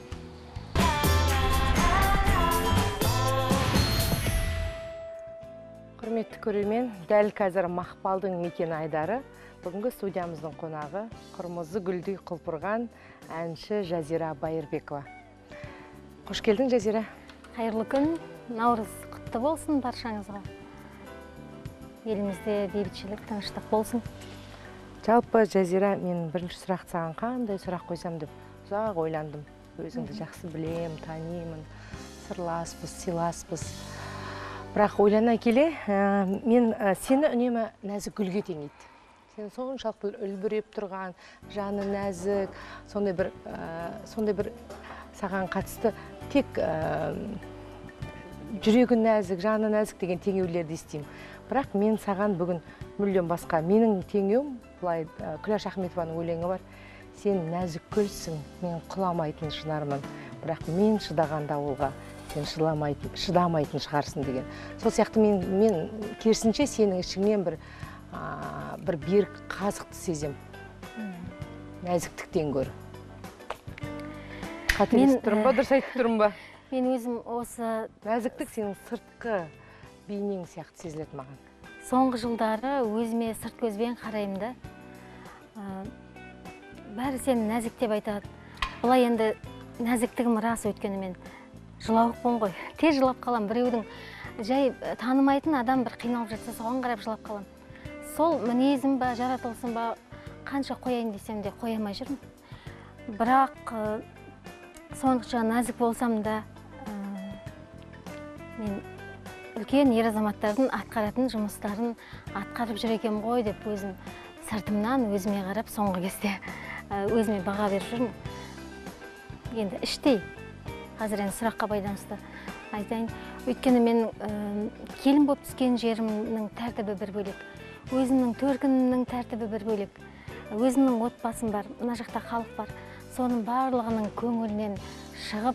Құрметті көрермен, дәл қазір Мақпалдың мекені айдары. Бүгінгі студиямыздың қонағы қырмызы гүлдей құлпырған әнші Жазира Байырбекова. Қош келдің, Жазира. Қайырлы күн, Наурыз құтты болсын баршаңызға. Елімізде бейбітшілік, тыныштық болсын. Жалпы, Жазира, мен бірінші сұрақ саған қандай сұрақ қойсам деп ұзақ ойландым. Өзіңді жақсы білем, танимын, сырласпыз, сыйласпыз. Бірақ ойлана келе, мен сені үнемі нәзік гүлге теңейді. Сен соншалықты үлбіреп тұрған, жаны нәзік, сондай бір саған қатысты тек жүрегі нәзік, жаны нәзік деген теңеулерді естеймін. Бірақ мен саған бүгін мүлдем басқа. Менің теңеуім, бұлай Күләш Ахметованың өлеңі бар. Сен нәзік гүлсің, мен құламайтын шынармын. Бірақ мен шыдаған дауылға, сен шыдамайтын шығарсың деген. Сол сияқты мен керісінше сенің ішіңнен бір берік қазықты сезем. Нәзіктіктен гөр. Қателесіп тұрым ба, дұрыс айтып тұрым ба? Мен өзім осы Нәзіктік сенің сыртқы бейнең сияқты сезіледі маған. соңғы жылдары өзіме сырт көзбен қараймын да. Бәрі сені нәзік деп айтады. Бұлай енді нәзіктігім рас, өйткені мен жылауықпын ғой. Тез жылап қалам. Біреудің жай танымайтын адам бір қиналып жатса, соған қарап жылап қалам. Сол мінезім ба, жаратылысым ба, қанша қояйын десем де қоя алмай жүрмін. Бірақ сонша нәзік болсам да, мен үлкен ер азаматтардың атқаратын жұмыстарын атқарып жүр екенмін ғой деп өзім сыртымнан өзіме қарап соңғы кезде өзіме баға беріп жүрмін. Енді іштей, қазір енді сұраққа байланысты айтайын. Өйткені мен келін болып түскен жерімнің тәртібі бір бөлек, өзімнің төркінімнің тәртібі бір бөлек, өзімнің отбасым бар, мына жақта халық бар. Соның барлығының көңілінен шығып,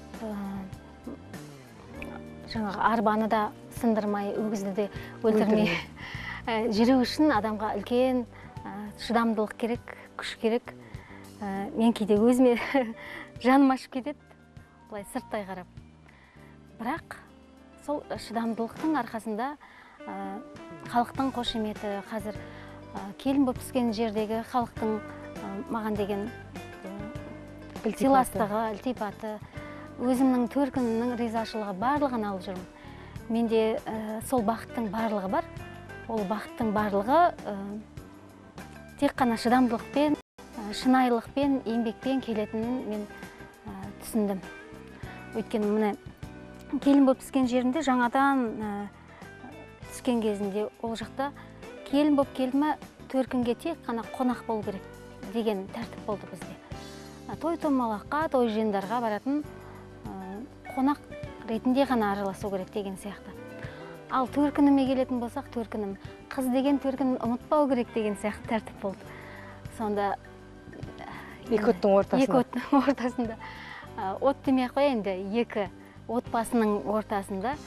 жаңағы арбаны да сындырмай, өгізді де өлтірмей жүру үшін адамға үлкен шыдамдылық керек, күш керек. Мен кейде өзіме жаным ашып кетеді, бұлай сырттай қарап. Бірақ сол шыдамдылықтың арқасында халықтың қошеметі, қазір келін болып түскен жердегі халықтың маған деген сыйластығы, ілтипаты, өзімнің төркінімнің ризашылығы барлығын алып жүрмін. Менде сол бақыттың барлығы бар. Ол бақыттың барлығы тек қана шыдамдылықпен, шынайылықпен, еңбекпен келетінін мен түсіндім. Өйткені міне келін болып түскен жерінде жаңадан түскен кезінде ол жақта келін болып келді, төркінге тек қана қонақ болу керек деген тәртіп болды бізде. Той-томалаққа, той жиындарға баратын қонақ ретінде ғана араласу керек деген сияқты. Ал төркініме келетін болсақ, төркінім қыз деген төркінін ұмытпау керек деген сияқты тәртіп болды. Сонда екі оттың ортасында, от демей қояйын да, екі отбасының ортасында,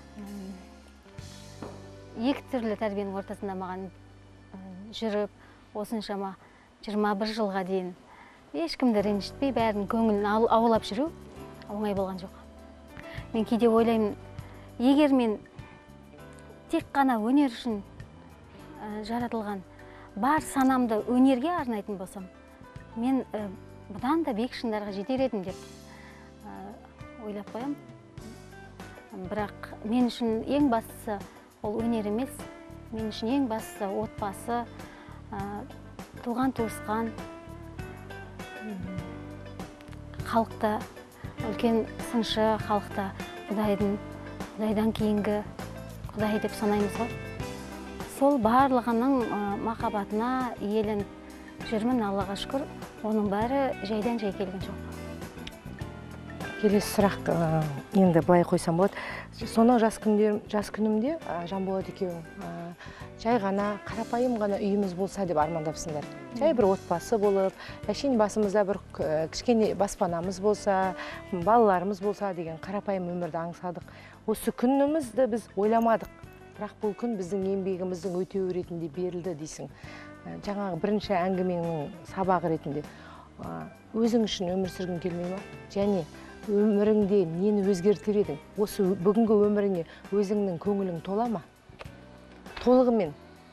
екі түрлі тәрбиенің ортасында маған жүріп, осыншама 21 жылға дейін ешкімді ренжітпей, бәрінің көңілін аулап жүру оңай болған жоқ. Мен кейде ойлаймын, егер мен тек қана өнер үшін жаратылған бар санамды өнерге арнайтын болсам, мен бұдан да биік шыңдарға жетер едім деп ойлап қоям. Бірақ мен үшін ең бастысы ол өнер емес, мен үшін ең бастысы отбасы, туған туысқан, халықта үлкен сыншы, халықта Құдайдан кейінгі Құдай деп санаймыз ғой. Сол барлығының махаббатына иеленіп жүрмін, Аллаға шүкір. Оның бәрі жайдан жай келген жоқ. Келесі сұрақ енді былай қойсам болады. Сонау жас күнімде Жанболат екеуің жай ғана, қарапайым ғана үйіміз болса деп армандапсыңдар. Жай бір отбасы болып, әшейін басымызда бір кішкене баспанамыз болса, балаларымыз болса деген қарапайым өмірді аңсадық. Осы күнімізді біз ойламадық. Бірақ бұл күн біздің еңбегіміздің өтеуі ретінде берілді дейсің. Жаңағы бірінші әңгіменің сабағы ретінде. Өзің үшін өмір сүргің келмей ма? Және өміріңде нені өзгертер едің? Осы бүгінгі өміріңе өзіңнің көңілің тола ма? Толығымен.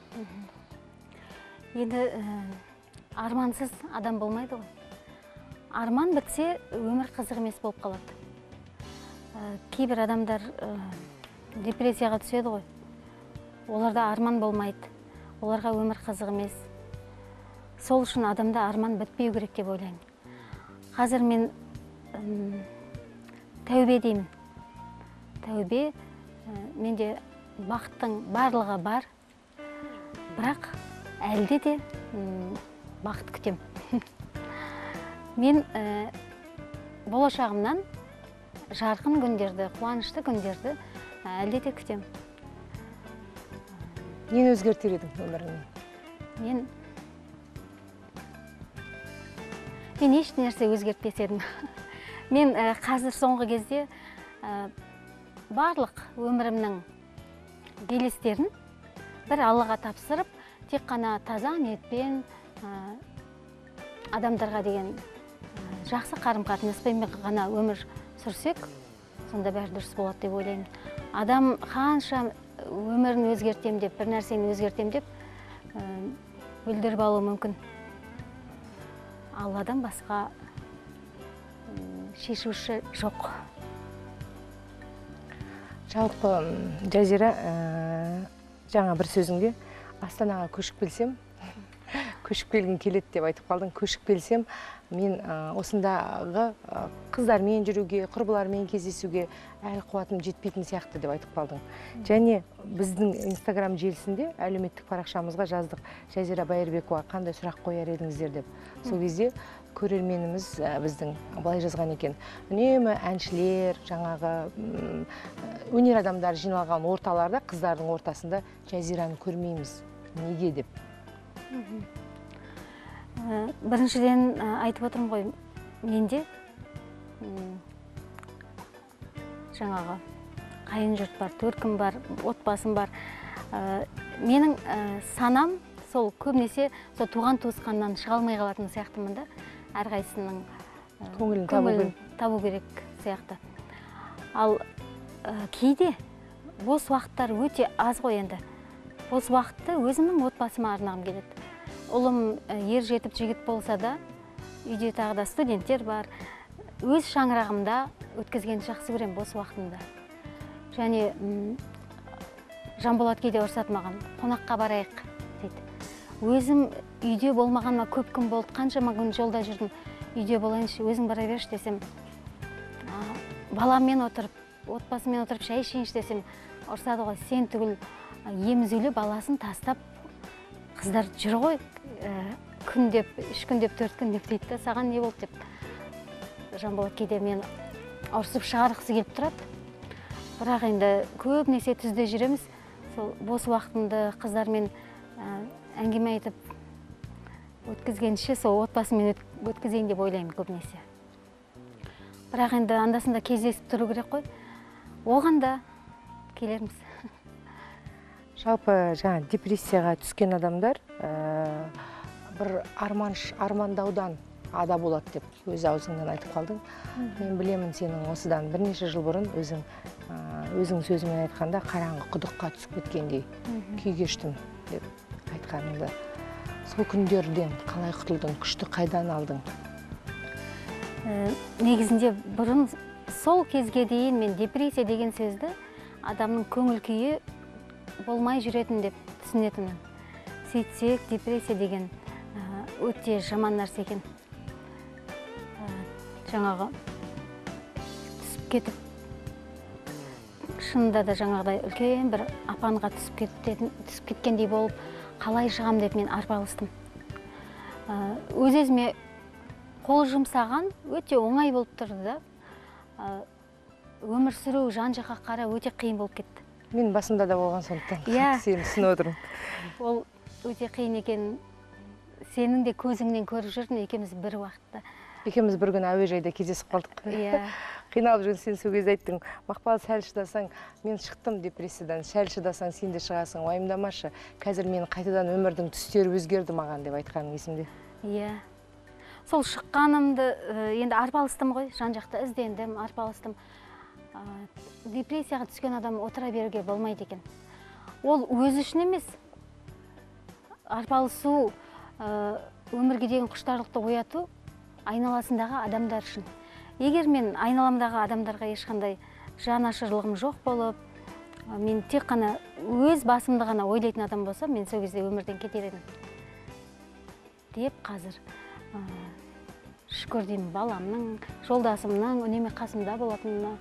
Енді армансыз адам болмайды ғой. Арман бітсе, өмір қызық емес болып қалады. Кейбір адамдар депрессияға түседі ғой. Оларда арман болмайды. Оларға өмір қызық емес. Сол үшін адамда арман бітпеу керек деп ойлаймын. Қазір мен тәубе деймін. Тәубе, менде бақыттың барлығы бар, бірақ әлде де бақыт күтем. Мен болашағымнан жарқын күндерді, қуанышты күндерді әлде де күтем. Нені өзгертер едің өміріңе? Мен еш нәрсе өзгертпес едім. Мен қазір соңғы кезде барлық өмірімнің белестерін бір Аллаға тапсырып, тек қана таза ниетпен адамдарға деген жақсы қарым-қатынаспен ғана өмір сүрсек, сонда бәрі дұрыс болады деп ойлаймын. Адам қанша өмірін өзгертем деп, бір нәрсені өзгертем деп бүлдіріп алуы мүмкін. Алладан басқа шешуші жоқ. Жалпы Жазира, жаңа бір сөзіңде Астанаға көшіп келсем, көшіп келгім келеді деп айтып қалдың. Көшіп келсем, мен осындағы қыздармен жүруге, құрбылармен кездесуге әлі қуатым жетпейтін сияқты деп айтып қалдың. Және біздің Инстаграм желісінде әлеуметтік парақшамызға жаздық. Жазира Байырбекова қандай сұрақ қояр едіңіздер деп. Сол кезде көрерменіміз біздің былай жазған екен. Үнемі әншілер, жаңағы өнер адамдары жиналған орталарда, қыздардың ортасында Жазираны көрмейміз. Неге деп? Біріншіден айтып отырмын ғой, менде жаңағы қайын жұрт бар, төркім бар, отбасым бар. Менің санам сол көбінесе сол туған туысқаннан шыға алмай қалатын сияқтымын да. Әрқайсының көңілін табу керек сияқты. Ал кейде бос уақыттар өте аз ғой енді. Бос уақытты өзімнің отбасыма арнағым келеді. Ұлым ер жетіп жігіт болса да, үйде тағы да студенттер бар. Өз шаңырағымда өткізгенді жақсы көремін бос уақытымда. Және Жанболат кейде ұрсады маған, қонаққа барайық дейді. Өзім үйде болмағаныма көп күн болды, қаншама күн жолда жүрдім. Үйде болайыншы, өзің бара берші десем, баламмен отырып, отбасымен отырып шай ішейінші десем, ұрсады ғой, сен түгіл емізулі баласын тастап, қыздар жүр ғой, күн деп, 3 күн деп, 4 күн деп дейді, саған не болды деп. Жанболат кейде мен ұрсып шығарғысы келіп тұрады. Бірақ енді көбінесе түзде жүреміз. Сол бос уақытымды қыздармен әңгіме айтып өткізгенше, сол отбасымен өткізейін деп ойлаймын көбінесе. Бірақ енді андасында кездесіп тұру керек қой. Оған да келерміз. Жалпы жаңа депрессияға түскен адамдар бір армандаудан ада болады деп өз аузыңнан айтып қалдың. Мен білемін, сенің осыдан бірнеше жыл бұрын өзің сөзімен айтқанда қараңғы құдыққа түсіп кеткендей күй кештім деп айтқаныңды. Сол күндерден қалай құтылдың, күшті қайдан алдың? Негізінде бұрын сол кезге дейін мен депрессия деген сөзді адамның көңіл күйі болмай жүретін деп түсінетінмін. Сөйтсек, депрессия деген өте жаман нәрсе екен. Жаңағы түсіп кетіп, шынында да жаңағыдай үлкен бір апанға түсіп кеткендей болып, қалай шығам деп мен арпалыстым. Өз-өзіме қол жұмсаған өте оңай болып тұрды да. Өмір сүру жан-жаққа қара өте қиын болып кетті. Мен басында да болған сондықтан сені түсініп отырмын. Ол өте қиын екен. Сенің де көзіңнен көріп жүрдім, екеуміз бір уақытта. Екеуміз бір күн әуежайда кездесіп қалдық. Қиналып жүрген, сен сол кезде айттың, Мақпал, сәл шыдасаң, мен шықтым депрессиядан, сәл шыдасаң, сен де шығасың, уайымдамашы. Қазір мен қайтадан өмірдің түстері өзгерді маған деп айтқаның есімде. Иә. Сол шыққанымды енді арпалыстым ғой, жан-жақта іздендім, арпалыстым. Депрессияға түскен адам отыра беруге болмайды екен. Ол өзі үшін емес. Арпалысу, өмірге деген құштарлықты ояту айналасындағы адамдар үшін. Егер мен айналамдағы адамдарға ешқандай жанашырлығым жоқ болып, мен тек қана өз басымды ғана ойлайтын адам болса, мен сол кезде өмірден кетер едім. Деп қазір шүкір деймін, баламның, жолдасымның үнемі қасымда болатынына.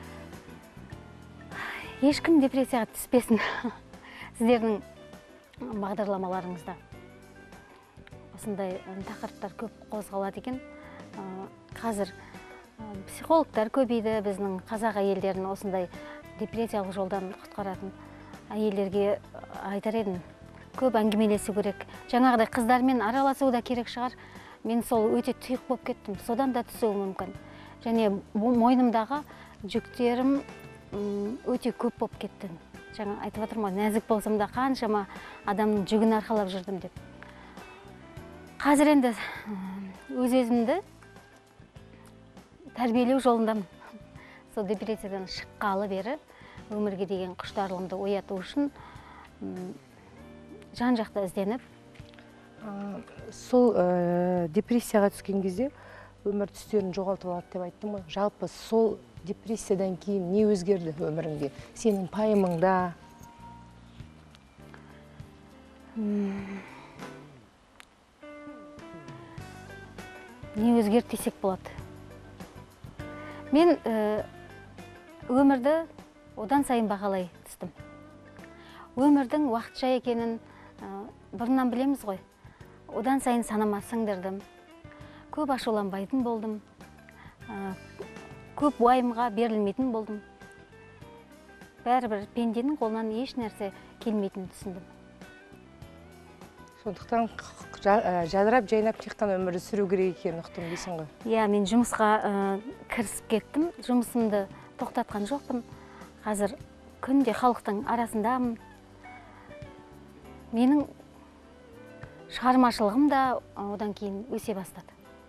Ешкім депрессияға түспесін. Сіздердің бағдарламаларыңызда осындай тақырыптар көп қозғалады екен. Қазір психологтар көбейді, біздің қазақ әйелдерін осындай депрессиялық жолдан құтқаратын әйелдерге айтар едім. Көп әңгімелесу керек. Жаңағыдай қыздармен араласу да керек шығар. Мен сол өте тұйық болып кеттім. Содан да түсуі мүмкін. Және мойнымдағы жүктерім өте көп болып кетті. Жаңа айтып отырмын, нәзік болсам да қаншама адамның жүгін арқалап жүрдім деп. Қазір енді өз-өзімді тәрбиелеу жолындамын. сол депрессиядан шыққалы бері өмірге деген құштарлығымды ояту үшін жан жақта ізденіп. Сол депрессияға түскен кезде өмір түстерін жоғалтып алады деп айттым ғой. Жалпы сол депрессиядан кейін не өзгерді өміріңде? Сенің пайымыңда? Не өзгерді десек болады. Мен өмірді одан сайын бағалай түстім. Өмірдің уақытша екенін бұрыннан білеміз ғой. Одан сайын санама сіңдірдім. Көп ашуланбайтын болдым. Көп уайымға берілмейтін болдым. Бәрібір пенденің қолынан еш нәрсе келмейтінін түсіндім. Сондықтан жадырап жайнап тек қана өмірді сүру керек екенін ұқтым дейсің ғой. Иә, мен жұмысқа кірісіп кеттім. Жұмысымды тоқтатқан жоқпын. Қазір күнде халықтың арасындамын. Менің шығармашылығым да одан кейін өсе бастады.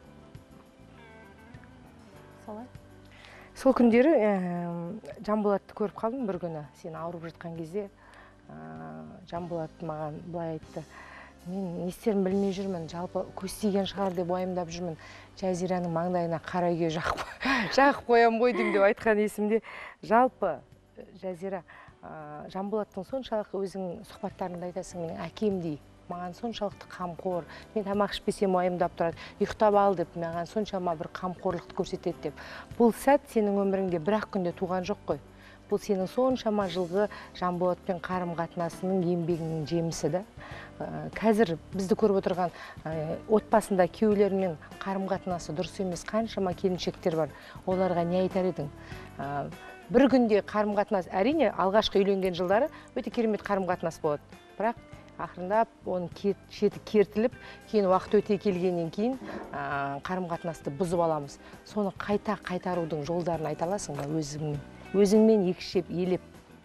Солай. Сол күндері Жанболатты көріп қалдым бір күні. Сен ауырып жатқан кезде Жанболат маған былай айтты: мен не істерін білмей жүрмін, жалпы көз тиген шығар деп уайымдап жүрмін. Жазираның маңдайына қара үйге жағып қоям ғой деймін деп айтқан есімде. Жалпы Жазира, Жанболаттың соншалық өзің сұхбаттарында айтасың, менің әкемдей, маған соншалықты қамқор, мен тамақ ішпесем уайымдап тұрады, ұйықтап ал деп, маған соншама бір қамқорлықты көрсетеді деп. Бұл сәт сенің өміріңде бір-ақ күнде туған жоқ қой. Бұл сенің соншама жылғы Жанболатпен қарым-қатынасының еңбегінің жемісі да. Қазір бізді көріп отырған отбасында күйеулермен қарым-қатынасы дұрыс емес қаншама келіншектер бар. Оларға не айтар едің? Бір күнде қарым-қатынас, әрине, алғашқы үйленген жылдары өте керемет қарым-қатынас болады. Бірақ ақырындап оның шеті кертіліп, кейін уақыт өте келгеннен кейін қарым-қатынасты бұзып аламыз. Соны қайтарудың жолдарын айта аласың ба өзіңмен екшеп, елеп?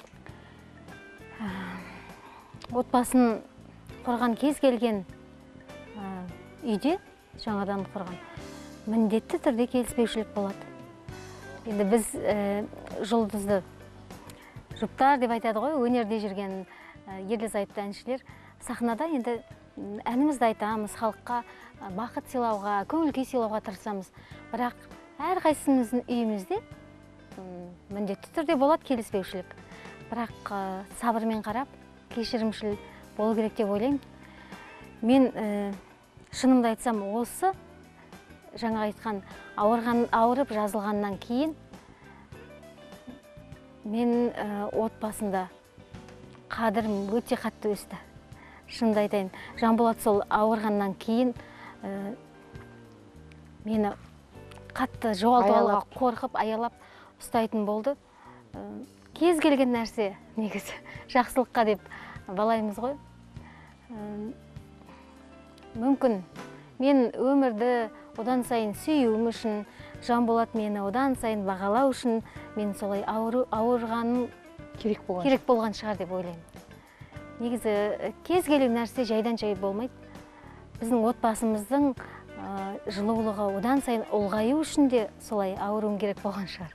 Отбасын құрған кез келген үйде, жаңадан құрған, міндетті түрде келіспеушілік болады. Енді біз жұлдызды жұптар деп айтады ғой, өнерде жүрген ерлі-зайыпты әншілер. Сахнада енді әнімізді айтамыз, халыққа бақыт сыйлауға, көңіл-күй сыйлауға тырысамыз. Бірақ әрқайсымыздың үйімізде міндетті түрде болады келіспеушілік. Бірақ сабырмен қарап, кешірімшіл болу керек деп ойлаймын. Мен шынымды айтсам, осы жаңа айтқан ауырып жазылғаннан кейін мен отбасында қадірім өте қатты өсті. Шынымды айтайын, Жанболат сол ауырғаннан кейін мені қатты жоғалтуға қорқып, аялап ұстайтын болды. Кез келген нәрсе негізі жақсылыққа деп балаймыз ғой. Мүмкін мен өмірді одан сайын сүйуім үшін, Жанболат мені одан сайын бағалау үшін мен солай ауырғаным керек болған шығар деп ойлаймын. Негізі кез келген нәрсе жайдан жай болмайды. Біздің отбасымыздың жылулығы одан сайын ұлғаю үшін де солай ауыруым керек болған шығар.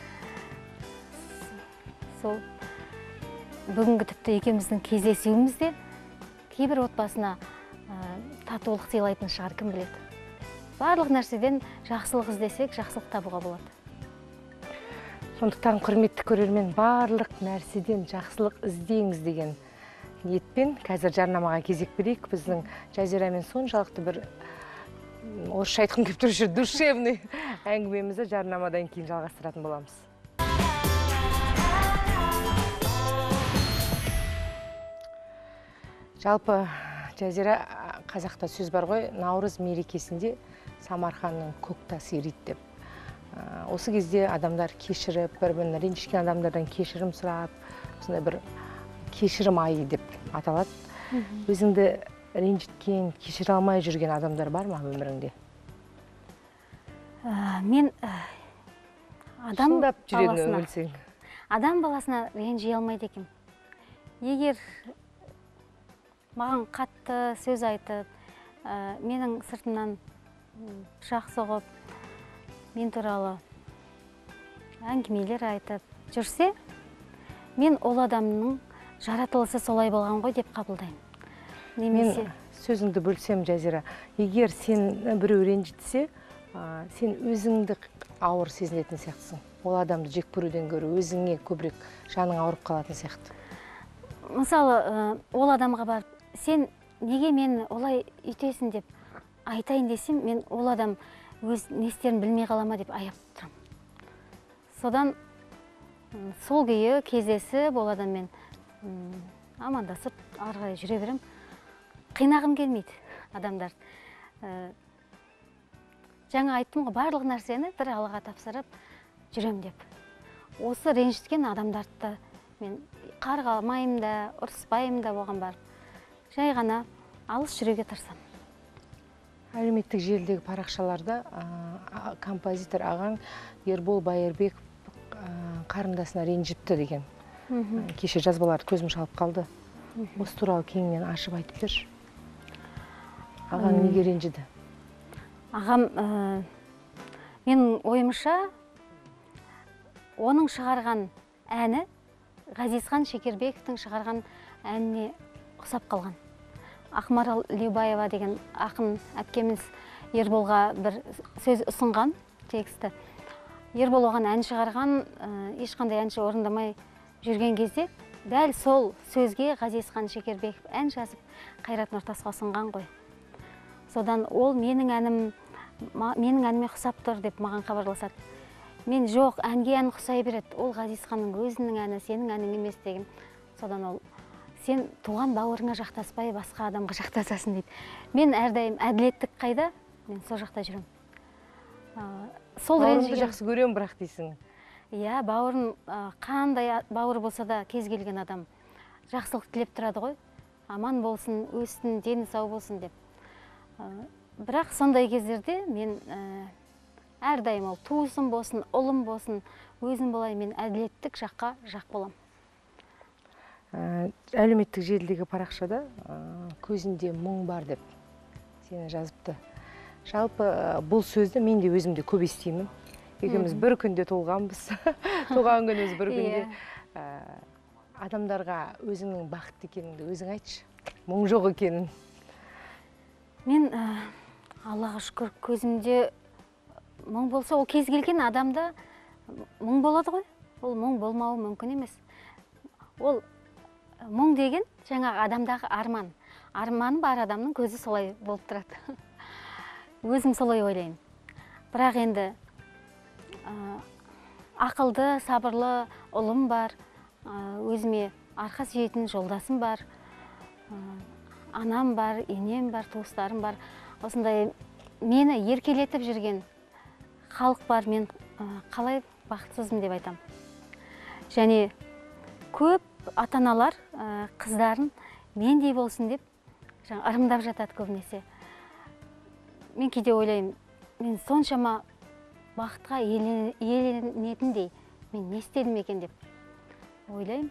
Сол бүгінгі тіпті екеуміздің кездесуімізде кейбір отбасына татулық сыйлайтын шығар, кім біледі. Барлық нәрседен жақсылық іздесек, жақсылық табуға болады. Сондықтан құрметті көрермен, барлық нәрседен жақсылық іздеңіз деген ниетпен қазір жарнамаға кезек берейік. Біздің Жазирамен соншалықты бір орысша айтқым келіп тұр, душевный әңгімемізді жарнамадан кейін жалғастыратын боламыз. Жалпы Жазира, қазақта сөз бар ғой, наурыз мерекесінде Самарқанның көк тасы ериді деп. Осы кезде адамдар кешіріп, бір-бірін ренжіскен адамдардан кешірім сұрап, сондай бір кешірім айы деп аталады. Өзіңді ренжіткен, кешіре алмай жүрген адамдар бар ма өміріңде? Мен адам баласына ренжи алмайды екенмін. Егер маған қатты сөз айтып, менің сыртымнан пышақ соғып, мен туралы әңгімелер айтып жүрсе, мен ол адамның жаратылысы солай болған ғой деп қабылдаймын. Немесе сөзіңді бөлсем, Жазира, егер сен біреу ренжітсе, сен өзіңді ауыр сезінетін сияқтысың. Ол адамды жек көруден гөрі өзіңе көбірек жаның ауырып қалатын сияқты. Мысалы, ол адамға барып, сен неге мен олай үйтесің деп айтайын десем, мен ол адам өз не істерін білмей қалама деп аяп тұрам. Содан сол күйі кездесіп, ол адаммен амандасып, ары қарай жүре берем. Қинағым келмейді адамдар. Жаңа айттым ғой, барлық нәрсені бір Аллаға тапсырып жүрем деп. Осы ренжіткен адамдарды мен қарғамаймын да, ұрыспаймын да оған барып. Жай ғана алыс жүруге тырысамын. Әлеуметтік желідегі парақшаларда композитор ағаң Ербол Байырбек қарындасына ренжіпті деген. Кеше жазбаларды көзім шалып қалды. Осы туралы кеңінен ашып айтып берші. Ағаң неге ренжіді? Ағам, менің ойымша, оның шығарған әні Ғазизхан Шекербековтің шығарған әніне ұқсап қалған. Ақмарал Леубаева деген ақын әпкеміз Ерболға бір сөз ұсынған тексті. Ербол оған ән шығарған, ешқандай әнші орындамай жүрген кезде, дәл сол сөзге Ғазизхан Шекербеков ән жазып, Қайрат Нұртасқа ұсынған ғой. Содан ол менің әніме ұқсап тұр деп маған хабарласады. Мен жоқ, әнге ән ұқсай береді, ол Ғазизханның өзінің әні, сенің әнің емес деген. Содан ол, сен туған бауырыңа жақтаспай, басқа адамға жақтасасың дейді. Мен әрдайым әділеттік қайда, мен сол жақта жүрем. Бауырымды жақсы көрем бірақ дейсің. Иә, бауырым қандай бауыр болса да кез келген адам жақсылық тілеп тұрады ғой. Аман болсын, өссін, дені сау болсын деп. Бірақ сондай кездерде мен әрдайым ол туысым болсын, ұлым болсын, өзім болай, мен әділеттік жаққа жақ болам. Әлеуметтік желідегі парақшада көзінде мұң бар деп сені жазыпты. Жалпы бұл сөзді мен де өзімде көп естимін. Екеуміз бір күнде толғанбыз. Туған күніміз бір күнде. Адамдарға өзіңнің бақытты екеніңді өзің айтшы. Мұң жоқ екенін. Мен Аллаға шүкір, көзімде мұң болса, ол кез келген адамда мұң болады ғой. Ол мұң болмауы мүмкін емес. Ол мұң деген жаңағы адамдағы арман. Арманы бар адамның көзі солай болып тұрады. Өзім солай ойлаймын. Бірақ енді ақылды, сабырлы ұлым бар, өзіме арқа сүйейтін жолдасым бар, анам бар, енем бар, туыстарым бар. Осындай мені еркелетіп жүрген халық бар, мен қалай бақытсызбын деп айтам. Және көп ата-аналар қыздарын мендей болсын деп ырымдап жатады көбінесе. Мен кейде ойлаймын, мен соншама бақытқа иеленетіндей мен не істедім екен деп ойлаймын.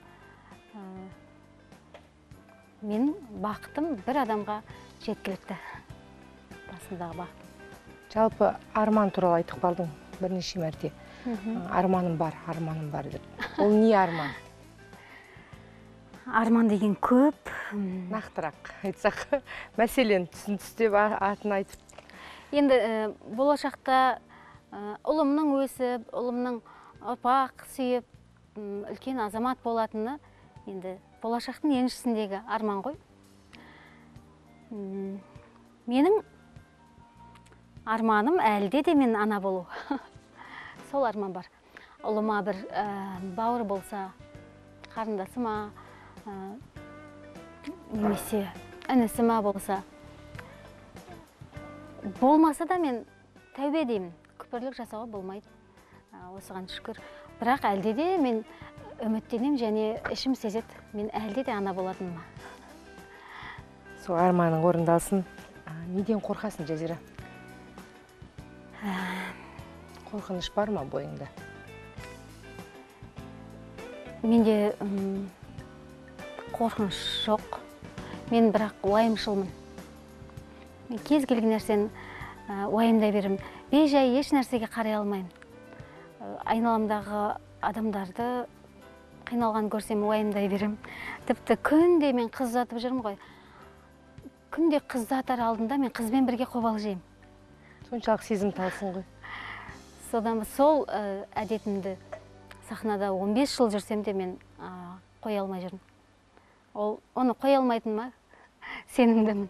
Мен бақытым бір адамға жеткілікті. Басындағы бақытым. Жалпы арман туралы айтып қалдың бірнеше мәрте. Арманым бар деп. Ол не арман? Арман деген көп. Нақтырақ айтсақ, мәселен түсінтістеп атын айтып. Енді болашақта ұлымның өсіп, ұлымның ұрпақ сүйіп, үлкен азамат болатыны енді болашақтың еншісіндегі арман ғой. Менің арманым әлде де мен ана болу. Сол арман бар. Ұлыма бір бауыр болса, қарындасыма, немесе інісіма болса. Болмаса да мен тәубе деймін. Күпірлік жасауға болмайды. Осыған шүкір. Бірақ әлде де мен үміттенем және ішім сезет. Мен әлде де ана болатыныма. Сол арманың орындалсын. Неден қорқасың, Жазира? Қорқыныш бар ма бойыңда? Менде қорқыныш жоқ. Мен бірақ уайымшылмын. Мен кез келген нәрсені уайымдай беремін. Бейжай еш нәрсеге қарай алмаймын. айналамдағы адамдарды қиналған көрсем уайымдай берем. Тіпті күнде мен қыз ұзатып жүрмін ғой. Күнде қыз ұзатар алдында мен қызбен бірге қобал жеймін. Соншалық сезімталсың ғой. Содан сол әдетімді сахнада 15 жыл жүрсем де мен қоя алмай жүрмін. Оны қоя алмайтын ма? Сенімдімін.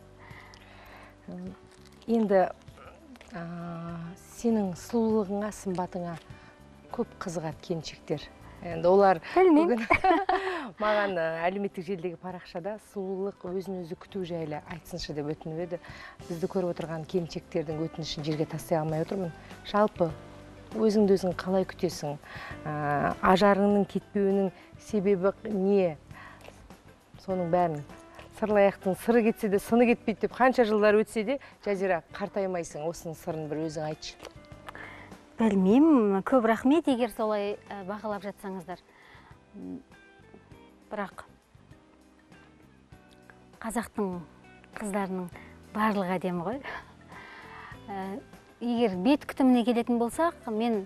Енді сенің сұлулығыңа, сымбатыңа көп қызығады келіншектер. Енді олар бүгін маған әлеуметтік желідегі парақшада сұлулық өзін өзі күту жайлы айтсыншы деп өтініп еді. Бізді көріп отырған келіншектердің өтінішін жерге тастай алмай отырмын. Жалпы өзіңді өзің қалай күтесің? Ажарыңның кетпеуінің себебі не? Соның бәрін сырлаяқтың сыры кетсе де сыны кетпейді деп қанша жылдар өтсе де, Жазира, қартаймайсың. Осының сырын бір өзің айтшы. Білмеймін, көп рахмет, егер солай бағалап жатсаңыздар. Бірақ қазақтың қыздарының барлығы әдемі ғой. Егер бет күтіміне келетін болсақ, мен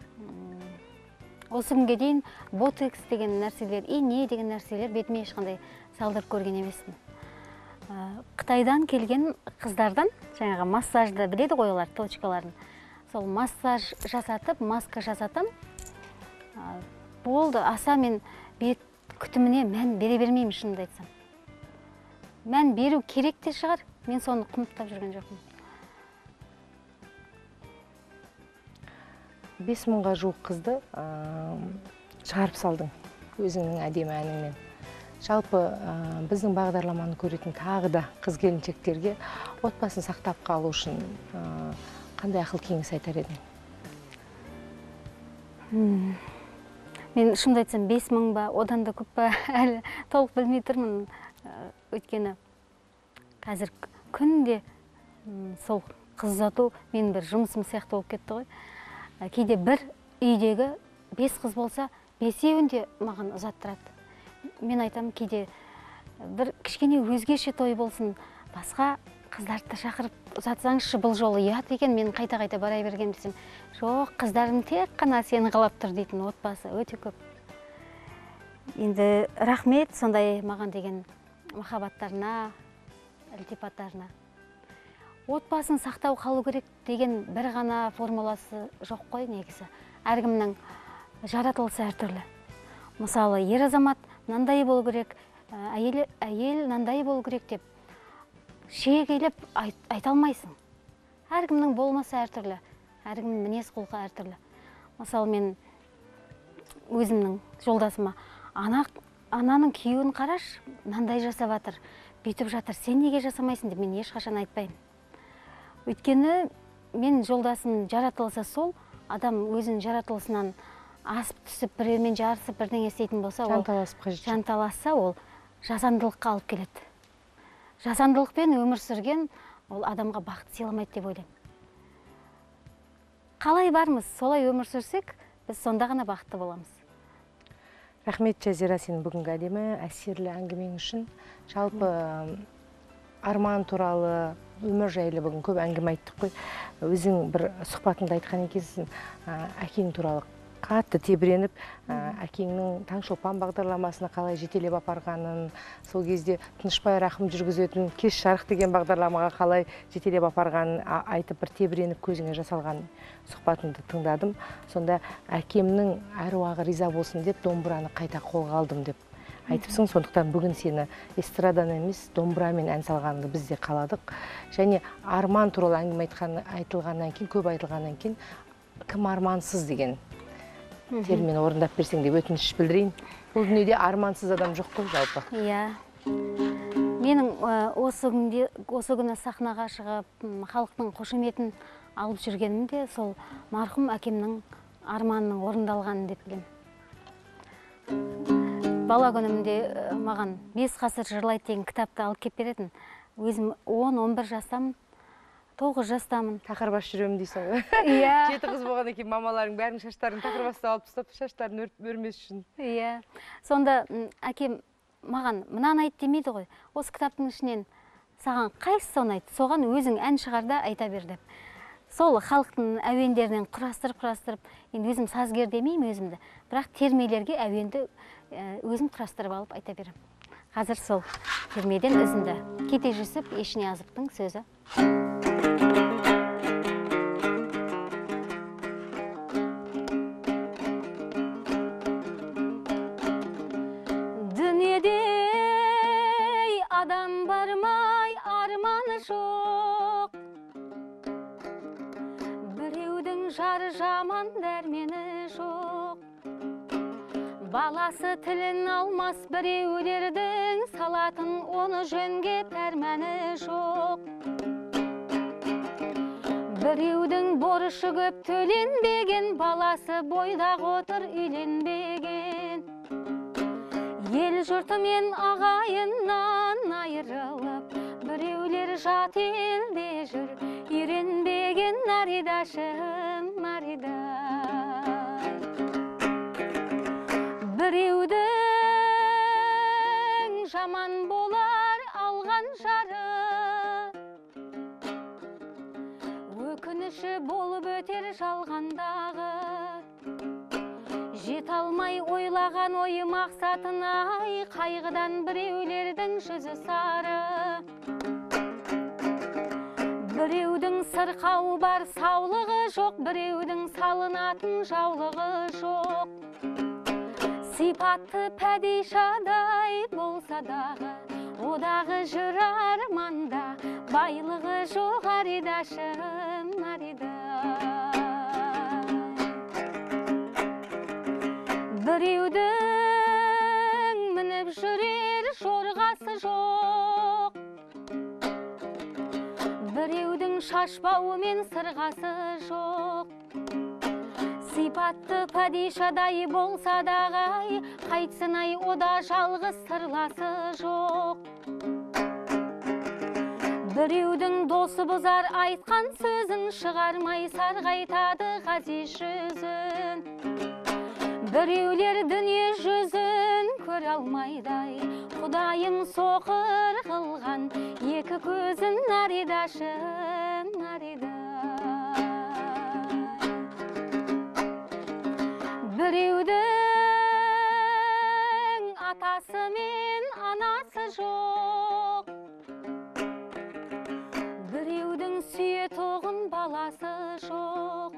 осы күнге дейін ботекс деген нәрселер, ине деген нәрселер бетіме ешқандай салдырып көрген емеспін. Қытайдан келген қыздардан, жаңағы массажды біледі ғой олар, точкаларын. Сол массаж жасатып, маска жасатам. Болды, аса мен бет күтіміне мән бере бермеймін, шынымды айтсам. Мән беру керек те шығар, мен соны құнттап жүрген жоқпын. 5000-ға жуық қызды шығарып салдың өзіңнің әдемі әніңмен. Жалпы біздің бағдарламаны көретін тағы да қыз келіншектерге отбасын сақтап қалу үшін қандай ақыл кеңес айтар едің? Мен шынымды айтсам 5000 ба, одан да көп па, әлі толық білмей тұрмын. Өйткені қазір күнде сол қыз ұзату мен бір жұмысым сияқты болып кетті ғой. Кейде бір үйдегі 5 қыз болса, 5-еуінде маған ұзаттырады. Мен айтам, кейде бір кішкене өзгеше той болсын, басқа қыздарды шақырып ұзатсаңызшы, бұл жолы ұят екен, мен қайта-қайта барай берген десем, жоқ, қыздарым тек қана сені қалап тұр дейтін отбасы өте көп. Енді рахмет сондай маған деген махаббаттарына, ілтипаттарына. Отбасын сақтау қалу керек деген бір ғана формуласы жоқ қой негізі. Әркімнің жаратылысы әртүрлі. Мысалы, ер азамат мынандай болу керек, әйел мынандай болу керек деп шегелеп айта алмайсың. Әркімнің болмысы әртүрлі, әркімнің мінез құлқы әртүрлі. Мысалы, мен өзімнің жолдасыма ананың күйеуін қараш, мынандай жасап жатыр, бүйтіп жатыр, сен неге жасамайсың деп мен ешқашан айтпаймын. Өйткені мен жолдасым жаратылысы сол, адам өзінің жаратылысынан асып түсіп, біреумен жарысып бірдеңе істейтін болса, жанталасса, ол жасандылыққа алып келеді. Жасандылықпен өмір сүрген ол адамға бақыт сыйламайды деп ойлаймын. Қалай бармыз, солай өмір сүрсек, біз сонда ғана бақытты боламыз. Рахмет, Жазира, сен бүгінгі әдемі әсерлі әңгімең үшін. Жалпы арман туралы, өмір жайлы бүгін көп әңгіме айттық қой. Өзің бір сұхбатыңда айтқан екенсің, әкең туралы қатты тебіреніп, әкеңнің Таңшолпан бағдарламасына қалай жетелеп апарғанын, сол кезде Тынышбай Рахым жүргізетін Кеш жарық деген бағдарламаға қалай жетелеп апарғанын айтып, бір тебіреніп көзіңе жасалған сұхбатыңды тыңдадым. Сонда әкемнің әруағы риза болсын деп, домбыраны қайта қолға алдым деп айтыпсың. Сондықтан бүгін сені эстрадан емес, домбырамен ән салғаныңды біз де қаладық. Және арман туралы әңгіме айтылғаннан кейін, көп айтылғаннан кейін, кім армансыз деген термин орындап берсең деп өтініш білдірейін. Бұл дүниеде армансыз адам жоқ қой жалпы. Иә. Менің осы күні сахнаға шығып, халықтың қошеметін алып жүргенім де сол марқұм әкемнің арманының орындалғанын деп білемін. Бала күнімде маған 5 ғасыр жырлайды деген кітапты алып кеп беретін. Өзім 10-11 жастамын. 9 жастамын. Тақырбас жүремін дейсің ғой. Иә. 7 қыз болғаннан кейін мамаларың бәрінің шаштарын тақырбаста алып тастап, шаштарын өрмес үшін. Иә. Сонда әкем маған мынаны айт демейді ғой. Осы кітаптың ішінен саған қайсысы ұнайды, соған өзің ән шығарда айта бер деп. сол халықтың әуендерінен құрастырып, енді өзім сазгер демеймін өзімді, бірақ термелерге әуенді өзім құрастырып алып айта берем. Қазір сол термеден үзінді. Кете Жүсіп, Ешіне Азыптың сөзі. Дүниеде адам бармай арманы жоқ, біреудің жары жаман дәрмені жоқ. Баласы тілін алмас біреулердің, салатын оны жөнге пәрмәні жоқ. Біреудің борышы көп төленбеген, баласы бойдақ отыр үйленбеген. Ел жұртымен ағайыннан айырылып, біреулер жат елде жүр, үйренбеген Наридашым, Нарида. Біреудің жаман болар алған жары, өкініші болып өтер жалғандағы. Жет алмай ойлаған ойы мақсатына, қайғыдан біреулердің жүзі сары. Біреудің сырқауы бар, саулығы жоқ, біреудің салынатын жаулығы жоқ. Сипаты пәдишадай болса дағы, одағы жүр арманда, байлығы жоқ Аридашым, Арида. Біреудің мініп жүрер жорғасы жоқ, біреудің шашбауы мен сырғасы жоқ. Сипатты падишадай болса дағай, қайтсынай ода жалғыз сырласы жоқ. Біреудің досы бұзар айтқан сөзін, шығармай сарғайтады ғазиз жүзін. Біреулер дүние жүзін көр алмайдай, Құдайым соқыр қылған екі көзін Наридашым, Нарида. Біреудің атасы мен анасы жоқ, біреудің сүйетоғын баласы жоқ.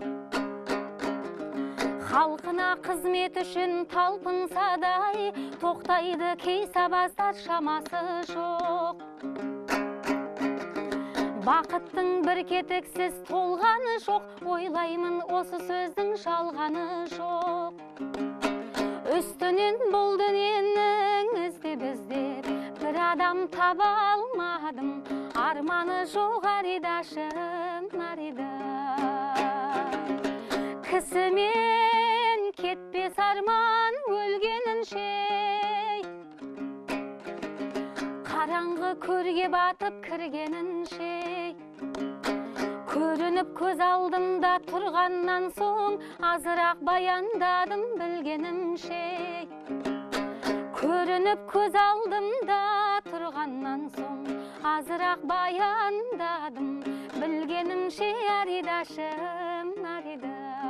Халқына қызмет үшін талпынсадай, тоқтайды кей сабаздар шамасы жоқ. Бақыттың бір кетіксіз толғаны жоқ, ойлаймын осы сөздің жалғаны жоқ. Үстінен бұл дүниенің іздеп, бір адам таба алмадым, арманы жоқ Аридашым, Нарида. Кісімен кетпес арман өлгенінше, қараңғы көрге батып кіргенінше. Көрініп көз алдымда тұрғаннан соң, азырақ баяндадым білгенімше. Көрініп көз алдымда тұрғаннан соң, азырақ баяндадым білгенімше. Аридашым, Нарида.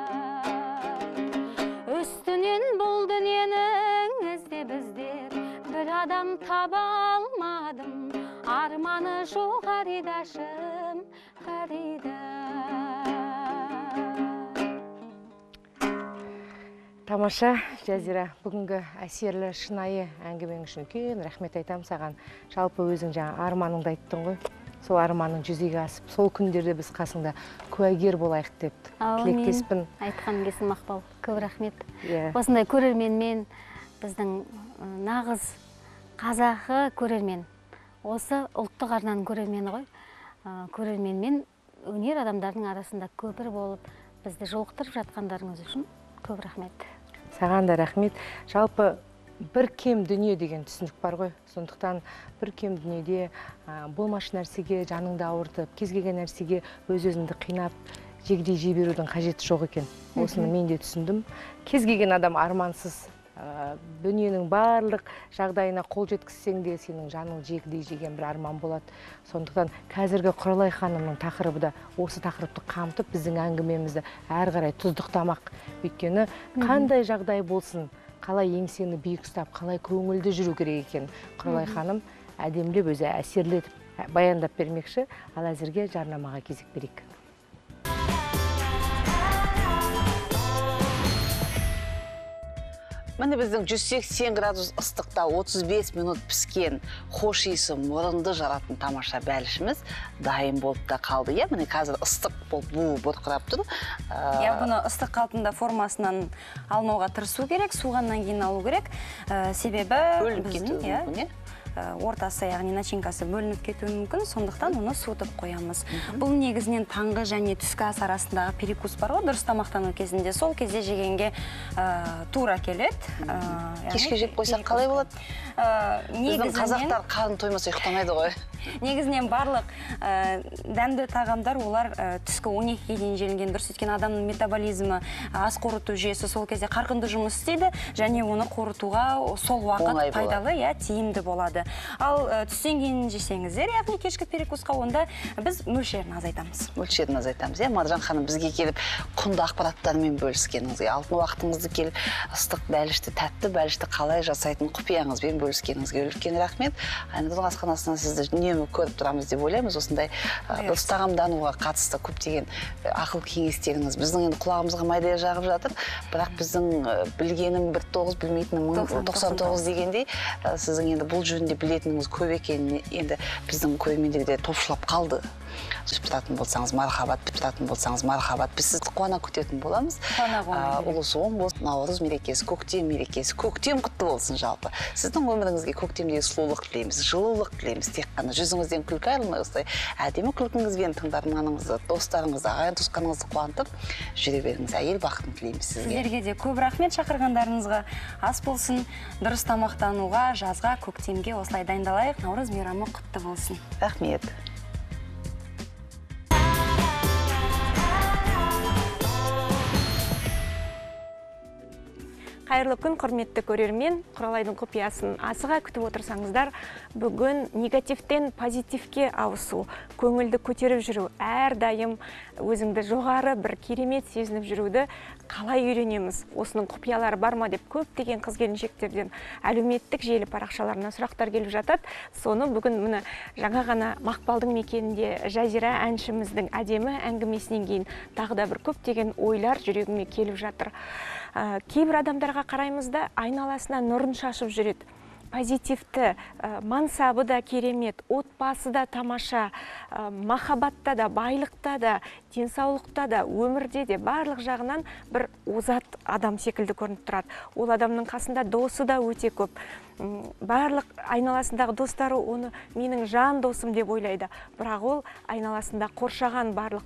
Үстінен бұл дүниенің іздеп, бір адам таба алмадым, арманы жоқ Аридашым, Арида. Тамаша, Жазира, бүгінгі әсерлі шынайы әңгімең үшін үлкен рахмет айтам саған. Жалпы өзің жаңа арманыңды айттың ғой. Сол арманың жүзеге асып, сол күндерде біз қасыңда куәгер болайық деп тілектеспін. Айтқан кесін Мақпал, көп рахмет. Осындай көрерменмен, біздің нағыз қазақы көрермен, осы ұлттық арнаның көрермені ғой. Көрерменмен өнер адамдардың арасында көпір болып, бізді жолықтырып жатқандарыңыз үшін көп рахмет. Саған да рахмет. Жалпы бір кем дүние деген түсінік бар ғой. Сондықтан бір кем дүниеде болмашы нәрсеге жаныңды ауыртып, кез келген нәрсеге өз-өзіңді қинап, жегідей жей берудің қажеті жоқ екен. Осыны мен де түсіндім. Кез келген адам армансыз дүниенің барлық жағдайына қол жеткізсең де сенің жаның жегідей жеген бір арман болады. Сондықтан қазіргі Құралай ханымның тақырыбы да осы тақырыпты қамтып, біздің әңгімемізді әрі қарай тұздықтамақ. Өйткені қандай жағдай болсын, қалай еңсені биік ұстап, қалай көңілді жүру керек екен Құралай ханым әдемілеп өзі әсерлетіп баяндап бермекші. Ал әзірге жарнамаға кезек берейік. Міне біздің 180 градус ыстықта 35 минут піскен хош иісі мұрынды жаратын тамаша бәлішіміз дайын болып та қалды. Міне қазір ыстық болып буы бұрқырап тұр. Бұны ыстық қалпында формасынан алмауға тырысу керек, суғаннан кейін алу керек. Себебі бөлініп кетуі мүмкін, ортасы, яғни начинкасы бөлініп кетуі мүмкін, сондықтан оны суытып қоямыз. Бұл негізінен таңғы және түскі ас арасындағы перекус бар ғой, дұрыс тамақтану кезінде, сол кезде жегенге тура келеді. Кешке жеп қойсақ қалай болады? Біздің қазақтар қарны тоймаса ұйықтамайды ғой. Негізінен барлық дәмді тағамдар олар түскі 12-ге дейін желінген дұрыс. Өйткені адамның метаболизмі, ас қорыту жүйесі сол кезде қарқынды жұмыс істейді, және оны қорытуға сол уақыт пайдалы, тиімді болады. Ал түстен кейін жесеңіздер, яғни кешкі перекусқа, онда біз мөлшерін азайтамыз. Мөлшерін азайтамыз. Маржан ханым бізге келіп құнды ақпараттармен бөліскеніңізге, алтын уақытыңызды келіп ыстық бәлішті, тәтті бәлішті қалай жасайтын құпияңызбен бөліскеніңізге үлкен рахмет. Айнұрдың асханасынан сізді үнемі көріп тұрамыз деп ойлаймыз. Осындай дұрыс тағамдануға қатысты көптеген ақыл кеңестеріңіз біздің енді құлағымызға майдай жағып жатыр. Бірақ біздің білгенім 1-9, білмейтінім 99 дегендей, сіздің енді бұл жөнінде білетініңіз көп екеніне енді біздің көрермендерде топшылап қалды. Тұтатын болсаңыз мархабат, тұтатын болсаңыз мархабат. Біз сізді қуана күтетін боламыз. Ұлысы 10 болсын, наурыз мерекесі, көктем мерекесі, көктем құтты болсын жалпы. Сіздің өміріңізге көктемдегі сұлулық тілейміз, жылулық тілейміз. Тек қана жүзіңізден күлкі айырылмай, осылай әдемі күлкіңізбен тыңдарманыңызды, достарыңызды, ағайын туысқаныңызды қуантып жүре беріңіз. Әйел бақытын тілейміз сізге. Сіздерге де көп рахмет, шақырғандарыңызға. Ас болсын, дұрыс тамақтануға, жазға, көктемге осылай дайындалайық. Наурыз мейрамы құтты болсын. Рахмет. Қайырлы күн, құрметті көрермен. Құралайдың құпиясын асыға күтіп отырсаңыздар, бүгін негативтен позитивке ауысу, көңілді көтеріп жүру, әрдайым өзіңді жоғары бір керемет сезініп жүруді қалай үйренеміз? Осының құпиялары бар ма деп көптеген қыз-келіншектерден әлеуметтік желі парақшаларына сұрақтар келіп жатады. Соны бүгін міне жаңа ғана Мақпалдың мекенінде Жазира әншіміздің әдемі әңгімесінен кейін тағы да бір көптеген ойлар жүрегіме келіп жатыр. Кейбір адамдарға қараймыз да айналасына нұрын шашып жүреді. Позитивті, мансабы да керемет, отбасы да тамаша, махаббатта да, байлықта да, денсаулықта да, өмірде де барлық жағынан бір озат адам секілді көрініп тұрады. Ол адамның қасында досы да өте көп. Барлық айналасындағы достары оны менің жан досым деп ойлайды. Бірақ ол айналасында қоршаған барлық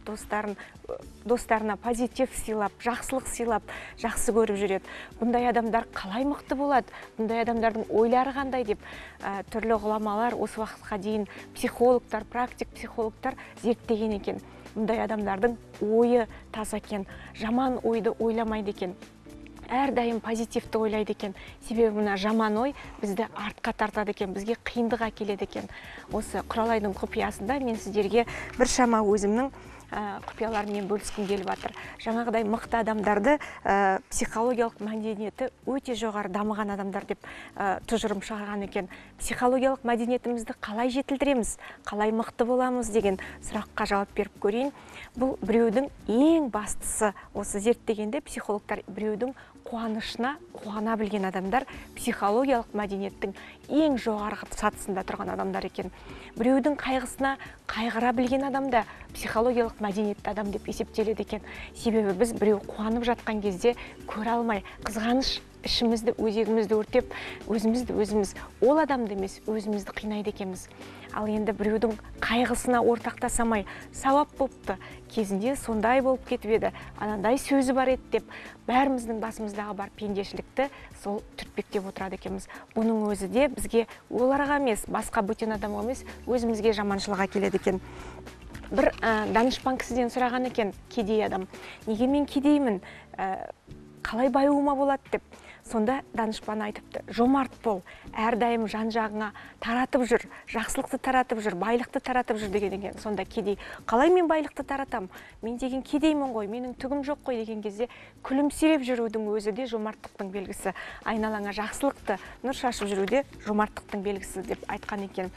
достарына позитив сыйлап, жақсылық сыйлап, жақсы көріп жүреді. Бұндай адамдар қалай мықты болады? Бұндай адамдардың ойлары қандай деп түрлі ғұламалар осы уақытқа дейін психологтар, практик психологтар зерттеген екен. Бұндай адамдардың ойы таза екен, жаман ойды ойламайды екен. Әрдайым позитивті ойлайды екен. Себебі мына жаман ой бізді артқа тартады екен, бізге қиындық әкеледі екен. Осы Құралайдың құпиясында мен сіздерге біршама өзімнің құпияларымен бөліскім келіп жатыр. Жаңағыдай мықты адамдарды психологиялық мәдениеті өте жоғары дамыған адамдар деп тұжырым шығарған екен. Психологиялық мәдениетімізді қалай жетілдіреміз, қалай мықты боламыз деген сұраққа жауап беріп көрейін. Бұл біреудің ең бастысы, осы зерттегенде психологтар біреудің қуанышына қуана білген адамдар психологиялық мәдениеттің ең жоғарғы сатысында тұрған адамдар екен. Біреудің қайғысына қайғыра білген адамда психологиялық мәдениетті адам деп есептеледі екен. Себебі біз біреу қуанып жатқан кезде көре алмай, қызғаныш ішімізді, өзегімізді өртеп, өзіміз ол адамды емес, өзімізді қинайды екенбіз. Ал енді біреудің қайғысына ортақтасамай, сауап болыпты, кезінде сондай болып кетіп еді, анандай сөзі бар еді деп, бәріміздің басымыздағы бар пендешілікті сол түртпектеп отырады екенбіз. Бұның өзі де бізге оларға емес, басқа бөтен адамға емес, өзімізге жаманшылық әкеледі екен. Бір данышпан кісіден сұраған екен, кедей адам. Неге мен кедеймін? қалай баюыма болады деп. Сонда данышпан айтыпты, жомарт бол, әрдайым жан-жағыңа таратып жүр, жақсылықты таратып жүр, байлықты таратып жүр деген екен. Сонда кедей, қалай мен байлықты таратам? Мен деген кедеймін ғой, менің түгім жоқ қой деген кезде күлімсіреп жүрудің өзі де жомарттықтың белгісі. Айналаңа жақсылықты нұр шашып жүруде жомарттықтың белгісі деп айтқан екен.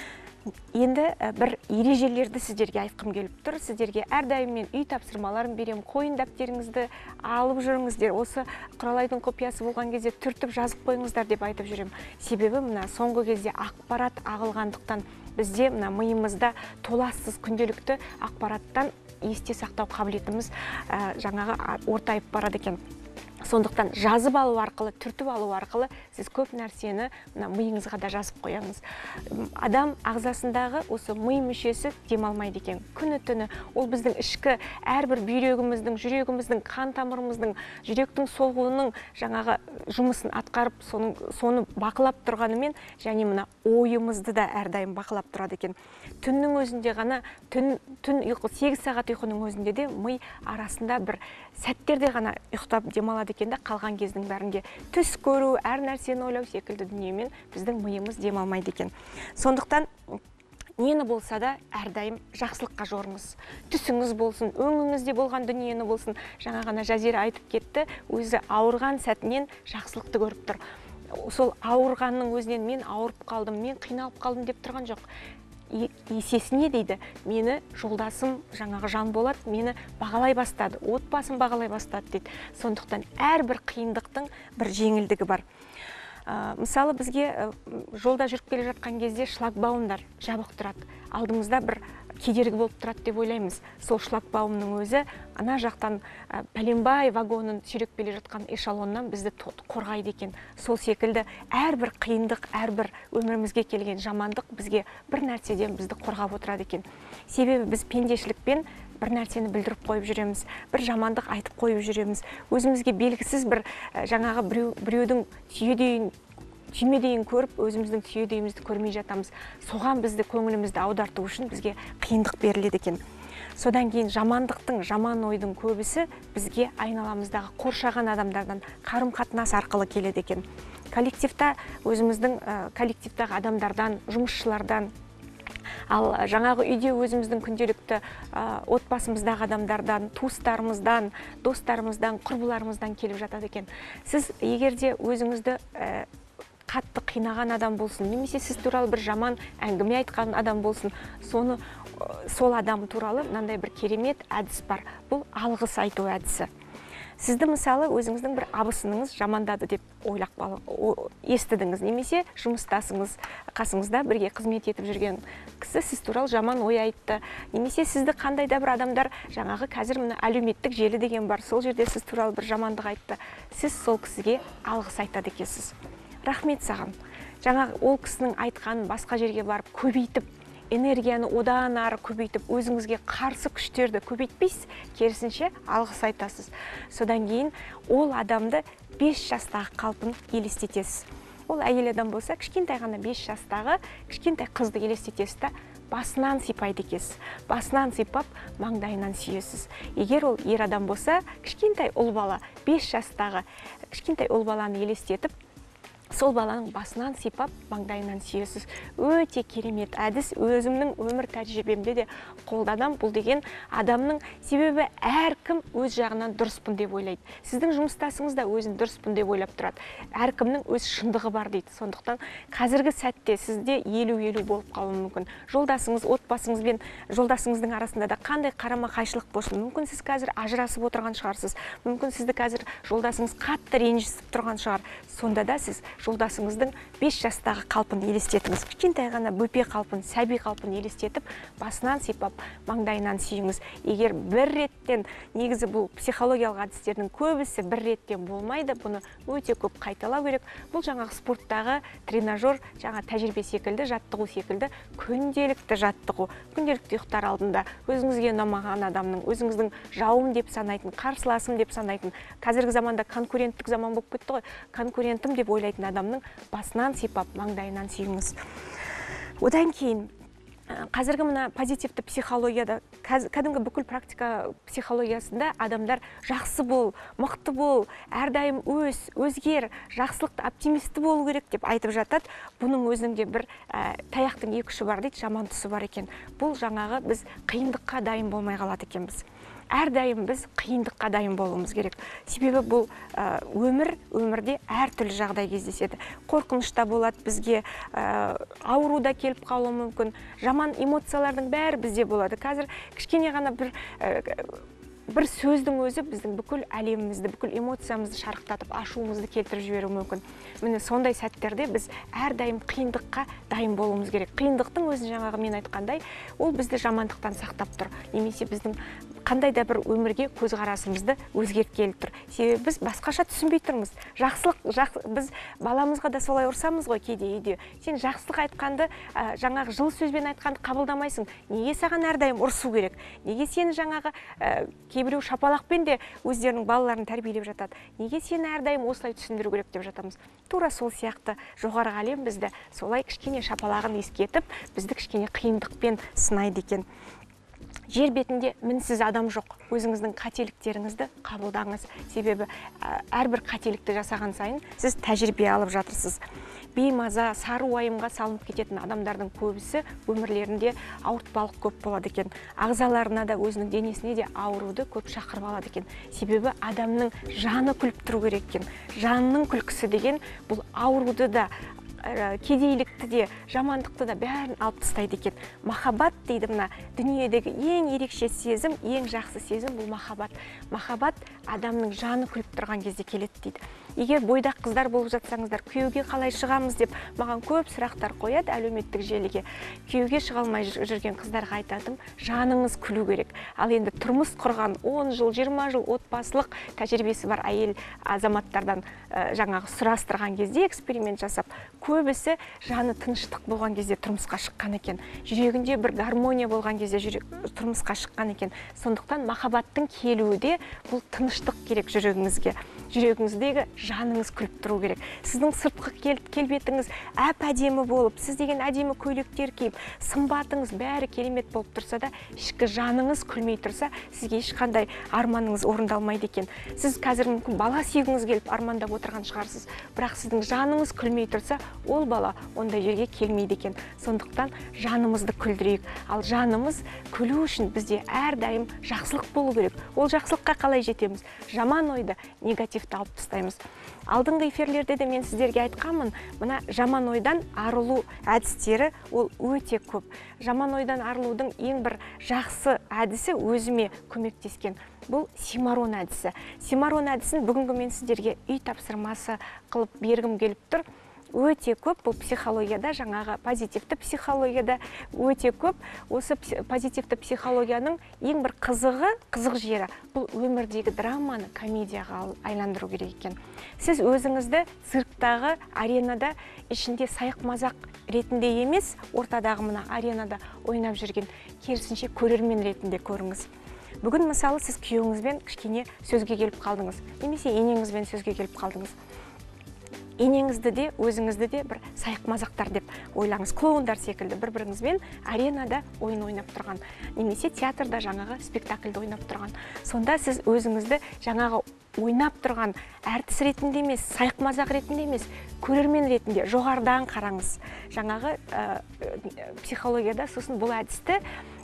Енді бір ережелерді сіздерге айтқым келіп тұр. Сіздерге әрдайым мен үй тапсырмаларын берем, қойын дәптеріңізді алып жүріңіздер. Осы Құралайдың құпиясы болған кезде түртіп жазып қойыңыздар деп айтып жүрем. Себебі мына соңғы кезде ақпарат ағылғандықтан бізде мына миымызда толассыз күнделікті ақпараттан есте сақтау қабілетіміз жаңағы ортайып барады екен. Сондықтан жазып алу арқылы, түртіп алу арқылы сіз көп нәрсені миыңызға да жазып қоямыз. Адам ағзасындағы осы ми мүшесі демалмайды екен. Күні түні ол біздің ішкі әрбір бүйрегіміздің, жүрегіміздің, қан тамырымыздың, жүректің соғуының жаңағы жұмысын атқарып, соны бақылап тұрғанымен, және мына ойымызды да әрдайым бақылап тұрады екен. Түннің өзінде ғана, түн ұйқы 8 сағат ұйқының өзінде де ми арасында бір сәттерде ғана ұйықтап демалады екен, қалған кездің бәрінде түс көру, әр нәрсені ойлау секілді дүниемен біздің миымыз демалмайды екен. Сондықтан нені болса да әрдайым жақсылыққа жорыңыз. Түсіңіз болсын, өңіңізде болған дүниені болсын. Жаңа ғана Жазира айтып кетті, өзі ауырған сәтінен жақсылықты көріп тұр. Сол ауырғанның өзінен мен ауырып қалдым, мен қиналып қалдым деп тұрған жоқ. Есесіне дейді, мені жолдасым жаңағы жан болады, мені бағалай бастады, отбасын бағалай бастады дейді. Сондықтан әрбір қиындықтың бір жеңілдігі бар. Мысалы бізге жолда жүріп келе жатқан кезде шлагбаумдар жабық тұрады. Алдымызда бір кедергі болып тұрады деп ойлаймыз. Сол шлагбаумның өзі ана жақтан пәленбай вагонын сүйреп келе жатқан эшелоннан бізді қорғайды екен. Сол секілді әрбір қиындық, әрбір өмірімізге келген жамандық бізге бір нәрседен бізді қорғап отырады екен. Себебі біз пендешілікпен бір нәрсені білдіріп қойып жүреміз, бір жамандық айтып қойып жүреміз. Өзімізге белгісіз бір жаңағы біреудің түймедейін көріп, өзіміздің түйедейімізді көрмей жатамыз. Соған бізді көңілімізді аударту үшін бізге қиындық беріледі екен. Содан кейін жамандықтың, жаман ойдың көбісі бізге айналамыздағы қоршаған адамдардан қарым-қатынас арқылы келеді екен. Коллективта өзіміздің коллективтағы адамдардан, жұмысшылардан, ал жаңағы үйде өзіміздің күнделікті отбасымыздағы адамдардан, туыстарымыздан, достарымыздан, құрбыларымыздан келіп жатады екен. Сіз егерде өзіңізді қатты қинаған адам болсын, немесе сіз туралы бір жаман әңгіме айтқан адам болсын, сол адам туралы мынандай бір керемет әдіс бар. Бұл алғыс айту әдісі. Сізді мысалы өзіңіздің бір абысыныңыз жамандады деп естідіңіз, немесе жұмыстасыңыз, қасыңызда бірге қызмет етіп жүрген кісі сіз туралы жаман ой айтты, немесе сізді қандай да бір адамдар, жаңағы қазір мына әлеуметтік желі деген бар, сол жерде сіз туралы бір жамандық айтты. Сіз сол кісіге алғыс айтады екенсіз. Рахмет саған. Жаңағы ол кісінің айтқанын басқа жерге барып көбейтіп, энергияны одан ары көбейтіп, өзіңізге қарсы күштерді көбейтпейсіз, керісінше алғыс айтасыз. Содан кейін ол адамды 5 жастағы қалпын елестетесіз. Ол әйел адам болса, кішкентай ғана 5 жастағы кішкентай қызды елестетесіз да, басынан сипайды екенсіз. Басынан сипап, маңдайынан сүйесіз. Егер ол ер адам болса, кішкентай ұл бала, 5 жастағы кішкентай ұл баланы елестетіп, сол баланың басынан сипап, маңдайынан сүйесіз. Өте керемет әдіс, өзімнің өмір тәжірибемде де қолданам. Бұл деген адамның, себебі әркім өз жағынан дұрыспын деп ойлайды. Сіздің жұмыстасыңыз да өзін дұрыспын деп ойлап тұрады. Әркімнің өз шындығы бар дейді. Сондықтан қазіргі сәтте сізде 50-50 болып қалуы мүмкін. Жолдасыңыз, отбасыңызбен жолдасыңыздың арасында да қандай қарама-қайшылық болсын. Мүмкін сіз қазір ажырасып отырған шығарсыз. Мүмкін сізді қазір жолдасыңыз қатты ренжісіп тұрған шығар. Сонда да сіз жолдасыңыздың 5 жастағы қалпын елестетіңіз. Кішкентай ғана бөпе қалпын, сәби қалпын елестетіп, басынан сипап, маңдайынан сүйіңіз. Егер бір реттен, негізі бұл психологиялық әдістердің көбісі бір реттен болмайды, бұны өте көп қайталау керек. Бұл жаңағы спорттағы тренажер, жаңа тәжірибе секілді, жаттығу секілді, күнделікті жаттығу, күнделікті ұйықтар алдында өзіңізге ұнамаған адамның, өзіңіздің жауым деп санайтын, қарсыласым деп санайтын, қазіргі заманда конкуренттік заман болып кетті ғой, конкурентім деп ойлайтын адамның басынан сипап, маңдайынан сүйіңіз. Одан кейін қазіргі мына позитивті психологияда, кәдімгі бүкіл практика психологиясында адамдар жақсы бол, мықты бол, әрдайым өзгер, жақсылықты, оптимисті болу керек деп айтып жатады. Бұның өзінде бір таяқтың екі ұшы бар дейді, жаман тұсы бар екен. Бұл жаңағы біз қиындыққа дайын болмай қалады екенбіз. Әрдайым біз қиындыққа дайын болуымыз керек. Себебі бұл өмірде әртүрлі жағдай кездеседі. Қорқынышта болады бізге, ауруда келіп қалуы мүмкін, жаман эмоциялардың бәрі бізде болады. Қазір кішкене ғана бір сөздің өзі біздің бүкіл әлемімізді, бүкіл эмоциямызды шарықтатып, ашуымызды келтіріп жіберуі мүмкін. Міне сондай сәттерде біз әрдайым қиындыққа дайын болуымыз керек. Қиындықтың өзін жаңағы мен айтқандай, ол бізді жамандықтан сақтап тұр. Немесе біздің қандай да бір өмірге көзқарасымызды өзгерткелі тұр. Себебі біз басқаша түсінбей тұрмыз. Біз баламызға да солай ұрсамыз ғой кейде үйде. Сен жақсылық айтқанды, жаңағы жылы сөзбен айтқанды қабылдамайсың. Неге саған әрдайым ұрсу керек? Неге сені жаңағы кейбіреу шапалақпен де өздерінің балаларын тәрбиелеп жатады? Неге сені әрдайым осылай түсіндіру керек деп жатамыз? Тура сол сияқты жоғарғы әлем бізді солай кішкене шапалағын ескетіп, бізді кішкене қиындықпен сынайды екен. Жер бетінде мінсіз адам жоқ. Өзіңіздің қателіктеріңізді қабылдаңыз. Себебі әрбір қателікті жасаған сайын сіз тәжірибе алып жатырсыз. Беймаза, сары уайымға салынып кететін адамдардың көбісі өмірлерінде ауыртпалық көп болады екен. Ағзаларына да, өзінің денесіне де ауруды көп шақырып алады екен. Себебі адамның жаны күліп тұру керек екен. Жанның күлкісі деген бұл ауруды да, кедейлікті де, жамандықты да бәрін алып тастайды екен. Махаббат дейді мына дүниедегі ең ерекше сезім, ең жақсы сезім бұл махаббат. Махаббат адамның жаны күліп тұрған кезде келеді дейді. Егер бойдақ қыздар болып жатсаңыздар, күйеуге қалай шығамыз деп маған көп сұрақтар қояды әлеуметтік желіге. Күйеуге шыға алмай жүрген қыздарға айтатым, жаныңыз күлу керек. Ал енді тұрмыс құрған 10 жыл, 20 жыл отбасылық тәжірибесі бар әйел азаматтардан жаңағы сұрастырған кезде эксперимент жасап, көбісі жаны тыныштық болған кезде тұрмысқа шыққан екен. Жүрегінде бір гармония болған кезде тұрмысқа шыққан екен. Сондықтан махаббаттың келуі де бұл тыныштық керек жүрегіңізге. Жүрегіңіздегі жаныңыз күліп тұру керек. Сіздің сыртқы келбетіңіз әп-әдемі болып, сіз деген әдемі көйлектер киіп, сымбатыңыз бәрі керемет болып тұрса да, ішкі жаныңыз күлмей тұрса, сізге ешқандай арманыңыз орындалмайды екен. Сіз қазір мүмкін бала сүйгіңіз келіп армандап отырған шығарсыз, бірақ сіздің жаныңыз күлмей тұрса, ол бала ондай жерге келмейді екен. Сондықтан жанымызды күлдірейік. Ал жанымыз күлу үшін бізде әрдайым жақсылық болу керек. Ол жақсылыққа қалай жетеміз? Жаман ойды, негативті алып тастаймыз. Алдыңғы эфирлерде де мен сіздерге айтқанмын, мына жаман ойдан арылу әдістері ол өте көп. Жаман ойдан арылудың ең бір жақсы әдісі өзіме көмектескен. Бұл Симарон әдісі. Симарон әдісін бүгінгі мен сіздерге үй тапсырмасы қылып бергім келіп тұр. Өте көп, бұл психологияда, жаңағы позитивті психологияда өте көп. Осы позитивті психологияның ең бір қызық жері, бұл өмірдегі драманы комедияға айландыру керек екен. Сіз өзіңізді цирктағы аренада ішінде сайық-мазақ ретінде емес, ортадағы мына аренада ойнап жүрген керісінше көрермен ретінде көріңіз. Бүгін мысалы сіз күйеуіңізбен кішкене сөзге келіп қалдыңыз, немесе енеңізбен сөзге келіп қалдыңыз. Енеңізді де, өзіңізді де бір сайық-мазақтар деп ойлаңыз. Клоундар секілді бір-біріңізбен аренада ойын ойнап тұрған, немесе театрда жаңағы спектакльді ойнап тұрған. Сонда сіз өзіңізді жаңағы ойнап тұрған әртіс ретінде емес, сайық-мазақ ретінде емес, көрермен ретінде жоғарыдан қараңыз. Жаңағы психологияда сосын бұл әдісті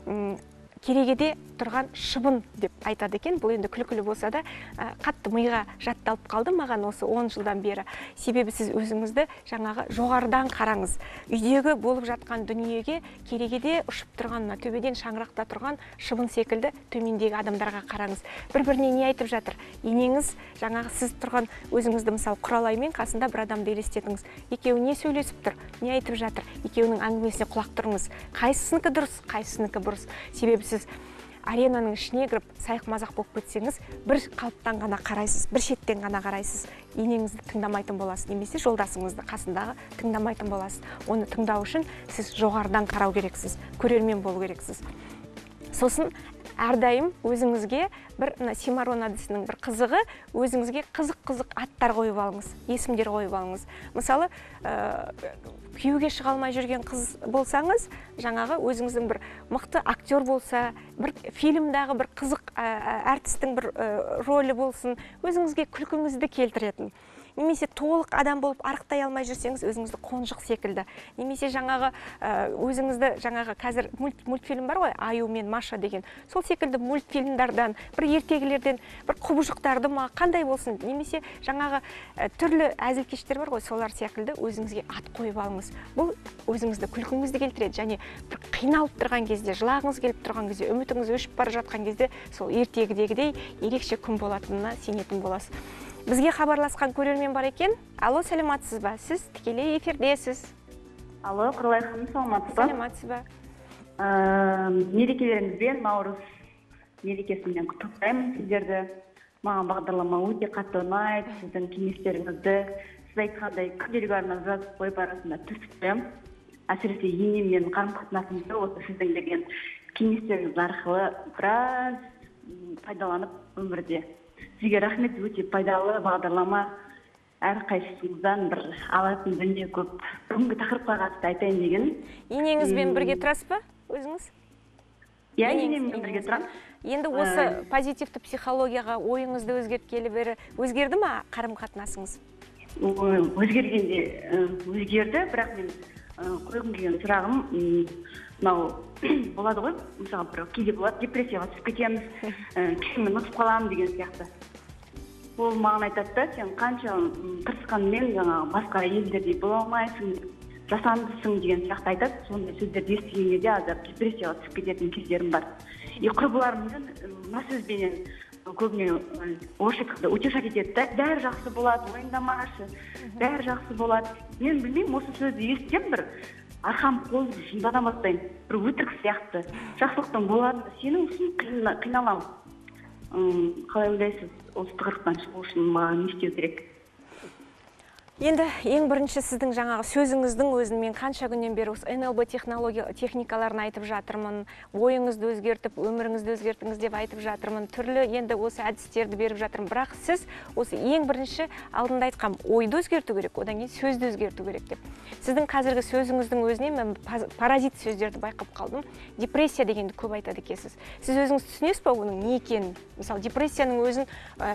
керегеде тұрған шыбын деп айтады екен. Бұл енді күлкілі болса да, қатты миға жатталып қалды маған осы 10 жылдан бері. Себебі сіз өзіңізді жаңағы жоғарыдан қараңыз. Үйдегі болып жатқан дүниеге керегеде ұшып тұрған, төбеден шаңырақта тұрған шыбын секілді төмендегі адамдарға қараңыз. Бір-біріне не айтып жатыр? Енеңіз жаңағы сіз тұрған өзіңізді мысалы құралаймен қасында бір адамды елестетіңіз. Екеуі не сөйлесіп тұр? Не айтып жатыр? Екеуінің әңгімесіне құлақ тұрыңыз. Қайсысынікі дұрыс, қайсысынікі бұрыс? Себебі сіз аренаның ішіне кіріп сайық-мазақ болып кетсеңіз, бір қалыптан ғана қарайсыз, бір шеттен ғана қарайсыз, енеңізді тыңдамайтын боласыз, немесе жолдасыңызды қасындағы тыңдамайтын боласыз. Оны тыңдау үшін сіз жоғарыдан қарау керексіз, көрермен болу керексіз. Сосын әрдайым өзіңізге бір Симарон әдісінің бір қызығы, өзіңізге қызық аттар қойып алыңыз, есімдер қойып алыңыз. Мысалы, күйеуге шыға алмай жүрген қыз болсаңыз, жаңағы өзіңіздің бір мықты актер болса, бір фильмдағы бір қызық әртістің бір рөлі болсын, өзіңізге күлкіңізді келтіретін. Немесе толық адам болып арықтай алмай жүрсеңіз, өзіңізді қонжық секілді. Немесе жаңағы өзіңізді жаңағы қазір мультфильм бар ғой, Аю мен Маша деген. Сол секілді мультфильмдардан, бір ертегілерден, бір құбыжықтарды ма, қандай болсын. Немесе жаңағы түрлі әзілкештер бар ғой, солар секілді өзіңізге ат қойып алыңыз. Бұл өзіңізді күлкіңізді келтіреді, және бір қиналып тұрған кезде, жылағыңыз келіп тұрған кезде, үмітіңіз өшіп бара жатқан кезде, сол ертегідегідей ерекше күн болатынына сенетін боласыз. Бізге хабарласқан көрермен бар екен. Алло, сәлематсыз ба? Сіз тікелей эфирдесіз. Алло, Құралай ханым, саламатсыз ба? Сәлематсыз ба? Мерекелеріңізбен, Наурыз мерекесімен құттықтаймын сіздерді. Маған бағдарлама өте қатты ұнайды, сіздің кеңестеріңізді, сіз айтқандай күнделік арнап жазып қойып арасында түртіктім. Әсіресе енеммен қарым-қатынасымды осы сіздің берген кеңестеріңіз арқылы біраз пайдаланып өмірде. Сізге рахмет, өте пайдалы бағдарлама, әрқайсыңыздан бір алатын дүние көп. Бүгінгі тақырыпқа қатысты айтайын деген. Енеңізбен бірге тұрасыз ба өзіңіз? Иә, енеммен бірге тұрам. Енді осы позитивті психологияға ойыңызды өзгерткелі бері өзгерді ма қарым-қатынасыңыз? Өзгергенде өзгерді, бірақ мен қойғым келген сұрағым, мынау болады ғой, мысалы бір кейде болады, депрессияға түсіп кетеміз, кішкене ұмытып қаламын деген сияқты. Ол маған айтады да, сен қанша тырысқанмен жаңағы басқа елдердей бола алмайсың, жасандысың деген сияқты айтады. Сондай сөздерді естіген кезде аздап депрессияға түсіп кететін кездерім бар. Құрбыларыммен мына сөзбенен көбіне орысшада утешать етеді, бәрі жақсы болады, уайымдамашы, бәрі жақсы болады. Мен білмеймін, осы сөзді естіп бір арқам қозып жындана бастаймын, бір өтірік сияқты. Жақсылықтың болады, сенің үшін қиналамын. Қалай ойлайсыз, осы тығырықтан шығу үшін маған не істеу керек? Енді ең бірінші сіздің жаңағы сөзіңіздің өзін мен қанша күннен бері осы НЛБ техникаларын айтып жатырмын, ойыңызды өзгертіп, өміріңізді өзгертіңіз деп айтып жатырмын, түрлі енді осы әдістерді беріп жатырмын. Бірақ сіз осы ең бірінші алдында айтқам ойды өзгерту керек, одан кейін сөзді өзгерту керек деп. Сіздің қазіргі сөзіңіздің өзінен мен паразит сөздерді байқап қалдым. Депрессия дегенді көп айтады екенсіз. Сіз өзіңіз түсінесіз ба оның не екенін? Мысалы, депрессияның өзін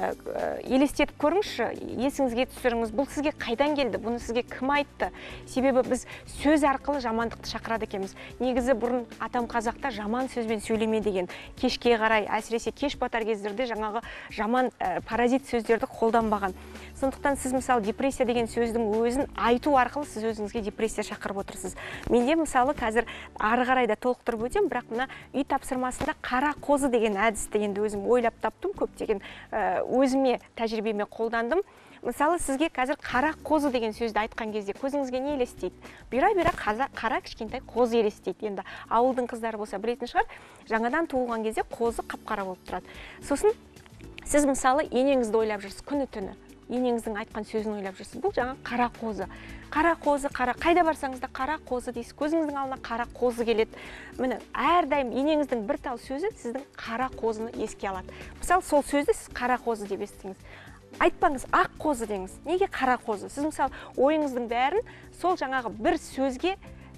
елестетіп көріңізші, есіңізге түсіріңіз. Бұл сізге қайдан келді? Бұны сізге кім айтты? Себебі біз сөз арқылы жамандықты шақырады екенбіз. Негізі бұрын атам қазақта жаман сөзбен сөйлеме деген, кешке қарай, әсіресе кеш батар кездерде жаңағы жаман паразит сөздерді қолданбаған. Сондықтан сіз мысалы депрессия деген сөздің өзін айту арқылы сіз өзіңізге депрессия шақырып отырсыз. Менде мысалы қазір ары қарай да толықтырып өтем, бірақ мына үй тапсырмасында қара қозы деген әдісті енді өзім ойлап таптым, көптеген өзіме тәжірибеме қолдандым. Мысалы сізге қазір қара қозы деген сөзді айтқан кезде көзіңізге не елестейді? Бұйра қара кішкентай қозы елестейді. Енді ауылдың қыздары болса білетін шығар, жаңадан туылған кезде қозы қап-қара болып тұрады. Сосын сіз мысалы енеңізді ойлап жүрсіз күні түні. Енеңіздің айтқан сөзін ойлап жүрсіз. Бұл жаңа қара қозы. Қара қозы, қайда барсаңыз да қара қозы дейсіз. Көзіңіздің алдына қара қозы келеді. Міне, әрдайым енеңіздің бір тал сөзі сіздің қара қозыны еске алады. Мысалы, сол сөзді сіз қара қозы деп естіңіз. Айтпаңыз, ақ қозы деңіз. Неге қара қозы? Сіз мысалы ойыңыздың бәрін сол жаңағы бір сөзге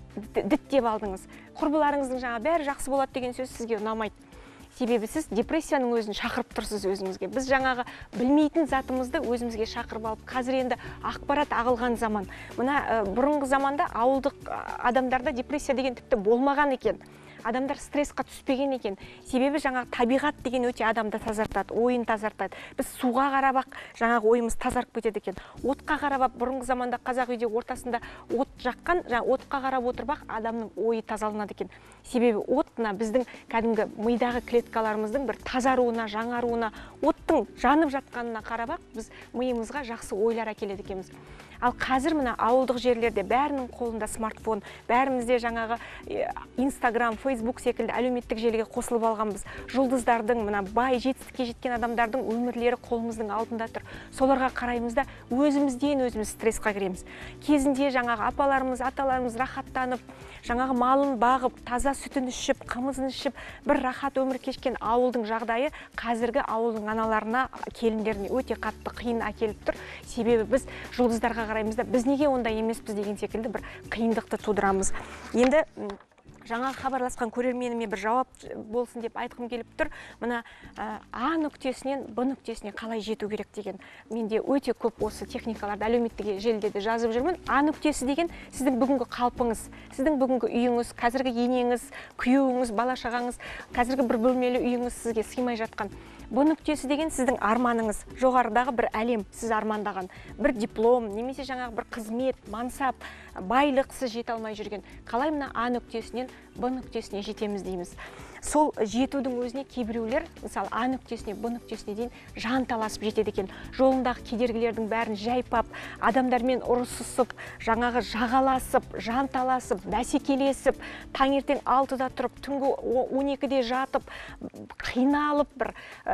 діттеп алдыңыз. Құрбыларыңыздың жаңағы бәрі жақсы болады деген сөз сізге ұнамайды. Себебі сіз депрессияның өзін шақырып тұрсыз өзіңізге. Біз жаңағы білмейтін затымызды өзімізге шақырып алып, қазір енді ақпарат ағылған заман. Мына бұрынғы заманда ауылдық адамдарда депрессия деген тіпті болмаған екен. Адамдар стрессқа түспеген екен. Себебі жаңағы табиғат деген өте адамды тазартады, ойын тазартады. Біз суға қарап жаңағы ойымыз тазарып кетеді екен. Отқа қарап, бұрынғы заманда қазақ үйде ортасында от жаққан, отқа қарап отырып адамның ойы тазаланады екен. Себебі отына біздің кәдімгі мидағы клеткаларымыздың бір тазаруына, жаңаруына, оттың жанып жатқанына қарап біз миымызға жақсы ойлар әкеледі екенбіз. Ал қазір мына ауылдық жерлерде бәрінің қолында смартфон, бәрімізде жаңағы Instagram, Facebook секілді әлеуметтік желіге қосылып алғанбыз. Жұлдыздардың, мына бай жетістікке жеткен адамдардың өмірлері қолымыздың алдында тұр. Соларға қараймыз да өзімізден стрессқа кіреміз. Кезінде жаңағы апаларымыз, аталарымыз рахаттанып, жаңағы малын бағып, таза сүтін ішіп, қымызын ішіп, бір рахат өмір кешкен ауылдың жағдайы қазіргі ауылдың аналарына, келіндеріне өте қатты қиын әкеліп тұр. Себебі біз жұлдыздарға қараймыз да, біз неге ондай емеспіз деген секілді бір қиындықты тудырамыз. Енді жаңа хабарласқан көрерменіме бір жауап болсын деп айтқым келіп тұр. Мына А нүктесінен Б нүктесіне қалай жету керек деген. Менде өте көп осы техникаларды әлеуметтік желіде де жазып жүрмін. А нүктесі деген сіздің бүгінгі қалпыңыз, сіздің бүгінгі үйіңіз, қазіргі енеңіз, күйеуіңіз, бала-шағаңыз, қазіргі бір бөлмелі үйіңіз сізге сыймай жатқан. Б нүктесі деген сіздің арманыңыз, жоғарыдағы бір әлем, сіз армандаған бір диплом, немесе жаңағы бір қызмет, мансап, байлық сіз жете алмай жүрген. Қалай мына А нүктесінен Б нүктесіне жетеміз дейміз. Сол жетудің өзіне кейбіреулер, мысалы А нүктесіне Б нүктесіне дейін жан таласып жетеді екен. Жолындағы кедергілердің бәрін жайпап, адамдармен ұрысысып, жаңағы жағаласып, жан таласып, бәсекелесіп, таңертең 6-да тұрып, түнгі 12-де жатып, қиналып, бір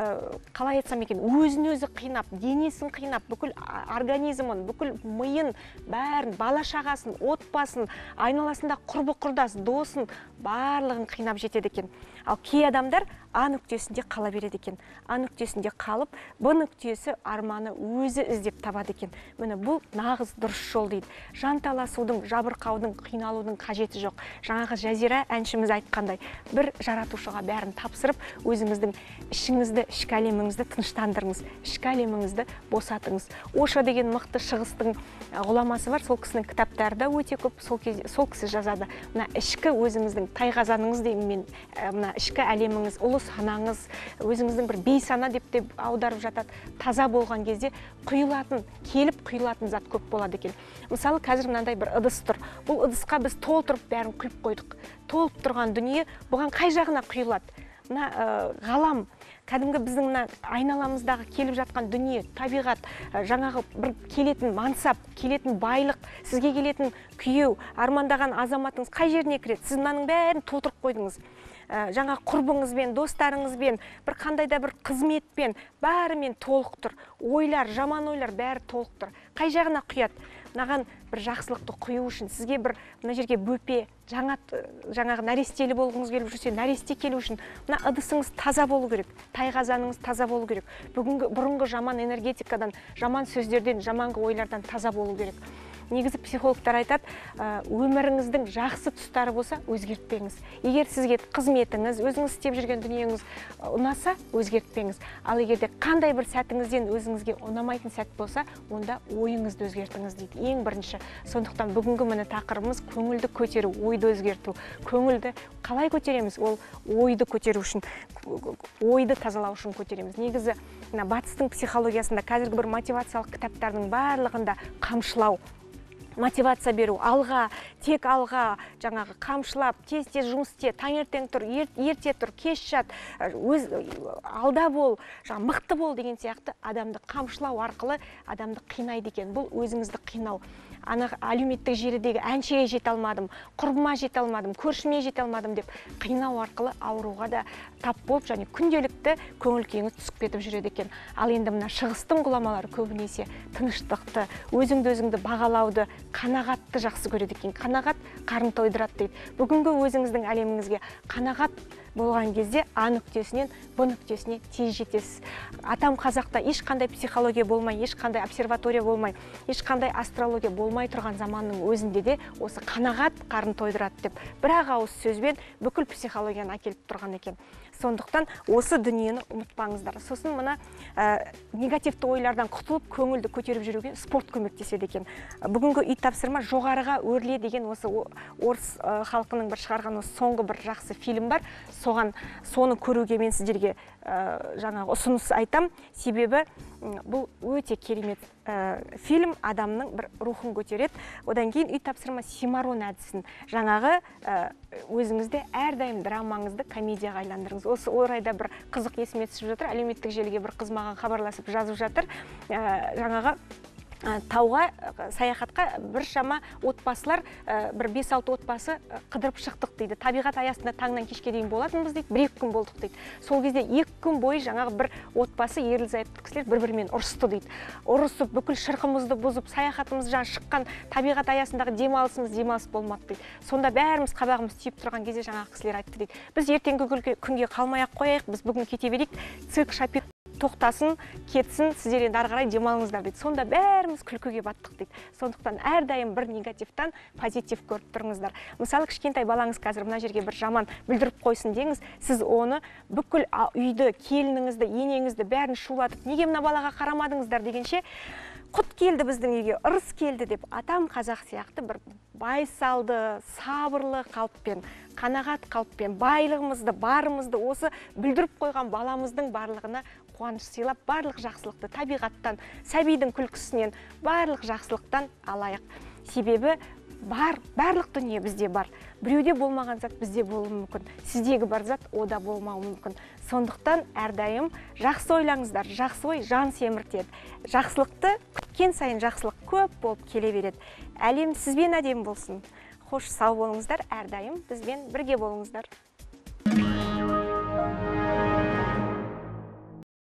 қалай айтсам екен, өзін-өзі қинап, денесін қинап, бүкіл организмін, бүкіл миын, бәрін, бала-шағасын, отбасын, айналасында құрбы-құрдас, досын, барлығын қинап жетеді екен. Ал кей адамдар А нүктесінде қала береді екен. А нүктесінде қалып, Б нүктесі арманы өзі іздеп табады екен. Міне бұл нағыз дұрыс жол дейді. Жан таласудың, жабырқаудың, қиналудың қажеті жоқ. Жаңағы Жазира әншіміз айтқандай, бір жаратушыға бәрін тапсырып, өзіңіздің ішіңізді, ішкі әлеміңізді тыныштандырыңыз, ішкі әлеміңізді босатыңыз. Оша деген мықты шығыстың ғұламасы бар, сол кісінің кітаптары да өте көп, сол кісі жазады. Мына ішкі өзіңіздің тайқазаныңыз деймін мен, мына ішкі әлеміңіз, ұлы санаңыз, өзіңіздің бір бейсана деп те аударып жатады. Таза болған кезде құйылатын, келіп құйылатын зат көп болады екен. Мысалы, қазір мынандай бір ыдыс тұр. Бұл ыдысқа біз толтырып бәрін құйып қойдық. Толып тұрған дүние бұған қай жағына құйылады? Мына ғалам, кәдімгі біздің айналамыздағы келіп жатқан дүние, табиғат, жаңағы бір келетін мансап, келетін байлық, сізге келетін күйеу, армандаған азаматыңыз қай жеріне кіреді? Сіз мынаның бәрін толтырып қойдыңыз. Жаңа құрбыңызбен, достарыңызбен, бір қандай да бір қызметпен, бәрімен толық тұр. Ойлар, жаман ойлар бәрі толық тұр. Қай жағына құяды? Мынаған бір жақсылықты құю үшін, сізге бір мына жерге бөпе, жаңағы нәрестелі болғыңыз келіп жүрсе, нәресте келу үшін, мына ыдысыңыз таза болу керек, тайқазаныңыз таза болу керек. Бұрынғы жаман энергетикадан, жаман сөздерден, жаманғы ойлардан таза болу керек. Негізі психологтар айтады, өміріңіздің жақсы тұстары болса, өзгертпеңіз. Егер сізге қызметіңіз, өзіңіз істеп жүрген дүниеңіз ұнаса, өзгертпеңіз. Ал егерде қандай бір сәтіңізден өзіңізге ұнамайтын сәт болса, онда ойыңызды өзгертіңіз дейді. Ең бірінші. Сондықтан бүгінгі міне тақырыбымыз көңілді көтеру, ойды өзгерту. Көңілді қалай көтереміз? Ол ойды көтеру үшін, ойды тазалау үшін көтереміз. Негізі батыстың психологиясында қазіргі бір мотивациялық кітаптардың барлығында қамшылау, мотивация беру, алға, тек алға, жаңағы қамшылап, тез-тез жұмыс істе, таңертең тұр, ерте тұр, кеш жат, алда бол, мықты бол деген сияқты адамды қамшылау арқылы адамды қинайды екен. Бұл өзіңізді қинау. Әлеуметтік желідегі әншіге жете алмадым, құрбыма жете алмадым, көршіме жете алмадым деп қинау арқылы ауруға да тап болып, және күнделікті көңіл күйіңіз түсіп кетіп жүреді екен. Ал енді мына шығыстың ғұламалары көбінесе тыныштықты, өзіңді бағалауды, қанағатты жақсы көреді екен. Қанағат қарын тойдырады дейді. Бүгінгі өзіңіздің әлеміңізге қанағат болған кезде А нүктесінен Б нүктесіне тез жетесіз. Атам қазақта ешқандай психология болмай, ешқандай обсерватория болмай, ешқандай астрология болмай тұрған заманның өзінде де осы қанағат қарын тойдырады деп бір-ақ ауыз сөзбен бүкіл психологияны әкеліп тұрған екен. Сондықтан осы дүниені ұмытпаңыздар. Сосын мына негативті ойлардан құтылып, көңілді көтеріп жүруге спорт көмектеседі екен. Бүгінгі үй тапсырма жоғарыға өрле деген осы орыс халқының бір шығарған осы соңғы бір жақсы фильм бар. Соны көруге мен сіздерге жаңағы ұсыныс айтам. Себебі бұл өте керемет фильм, адамның бір рухын көтереді. Одан кейін үй тапсырма Симарон әдісін, жаңағы өзіңізде әрдайым драмаңызды комедияға айландырыңыз. Осы орайда бір қызық есіме түсіп жатыр. Әлеуметтік желіге бір қыз маған хабарласып жазып жатыр. Жаңағы тауға саяхатқа біршама отбасылар, бір 5-6 отбасы қыдырып шықтық дейді. Табиғат аясында таңнан кешке дейін болатынбыз дейді, 1-2 күн болдық дейді. Сол кезде 2 күн бойы жаңағы бір отбасы ерлі-зайыпты кісілер бір-бірімен ұрысты дейді. Ұрысып, бүкіл шырқымызды бұзып, саяхатымыз шыққан табиғат аясындағы демалыс болмады дейді. Сонда бәріміз қабағымыз түйіп тұрған кезде жаңағы кісілер айтты дейді. Біз ертеңгі күнге қалмай-ақ қояйық, біз бүгін кете берейік, цирк шапит тоқтасын, кетсін, сіздер енді ары қарай демалыңыздар дейді. Сонда бәріміз күлкіге баттық дейді. Сондықтан әрдайым бір негативтан позитив көріп тұрыңыздар. Мысалы, кішкентай балаңыз қазір мына жерге бір жаман бүлдіріп қойсын деңіз, сіз оны бүкіл үйді, келініңізді, енеңізді бәрін шулатып, неге мына балаға қарамадыңыздар дегенше, құт келді біздің үйге, ырыс келді деп, атам қазақ сияқты бір байсалды, сабырлы қалыппен, қанағат қалыппен, байлығымызды, барымызды осы бүлдіріп қойған баламыздың барлығына қуаныш сыйлап, барлық жақсылықты табиғаттан, сәбидің күлкісінен, барлық жақсылықтан алайық. Себебі барлық дүние бізде бар. Біреуде болмаған зат бізде болуы мүмкін. Сіздегі бар зат ода болмауы мүмкін. Сондықтан әрдайым жақсы ойлаңыздар. Жақсы ой жан семіртеді. Жақсылықты күткен сайын жақсылық көп болып келе береді. Әлем сізбен әдемі болсын. Хош, сау болыңыздар, әрдайым бізбен бірге болыңыздар.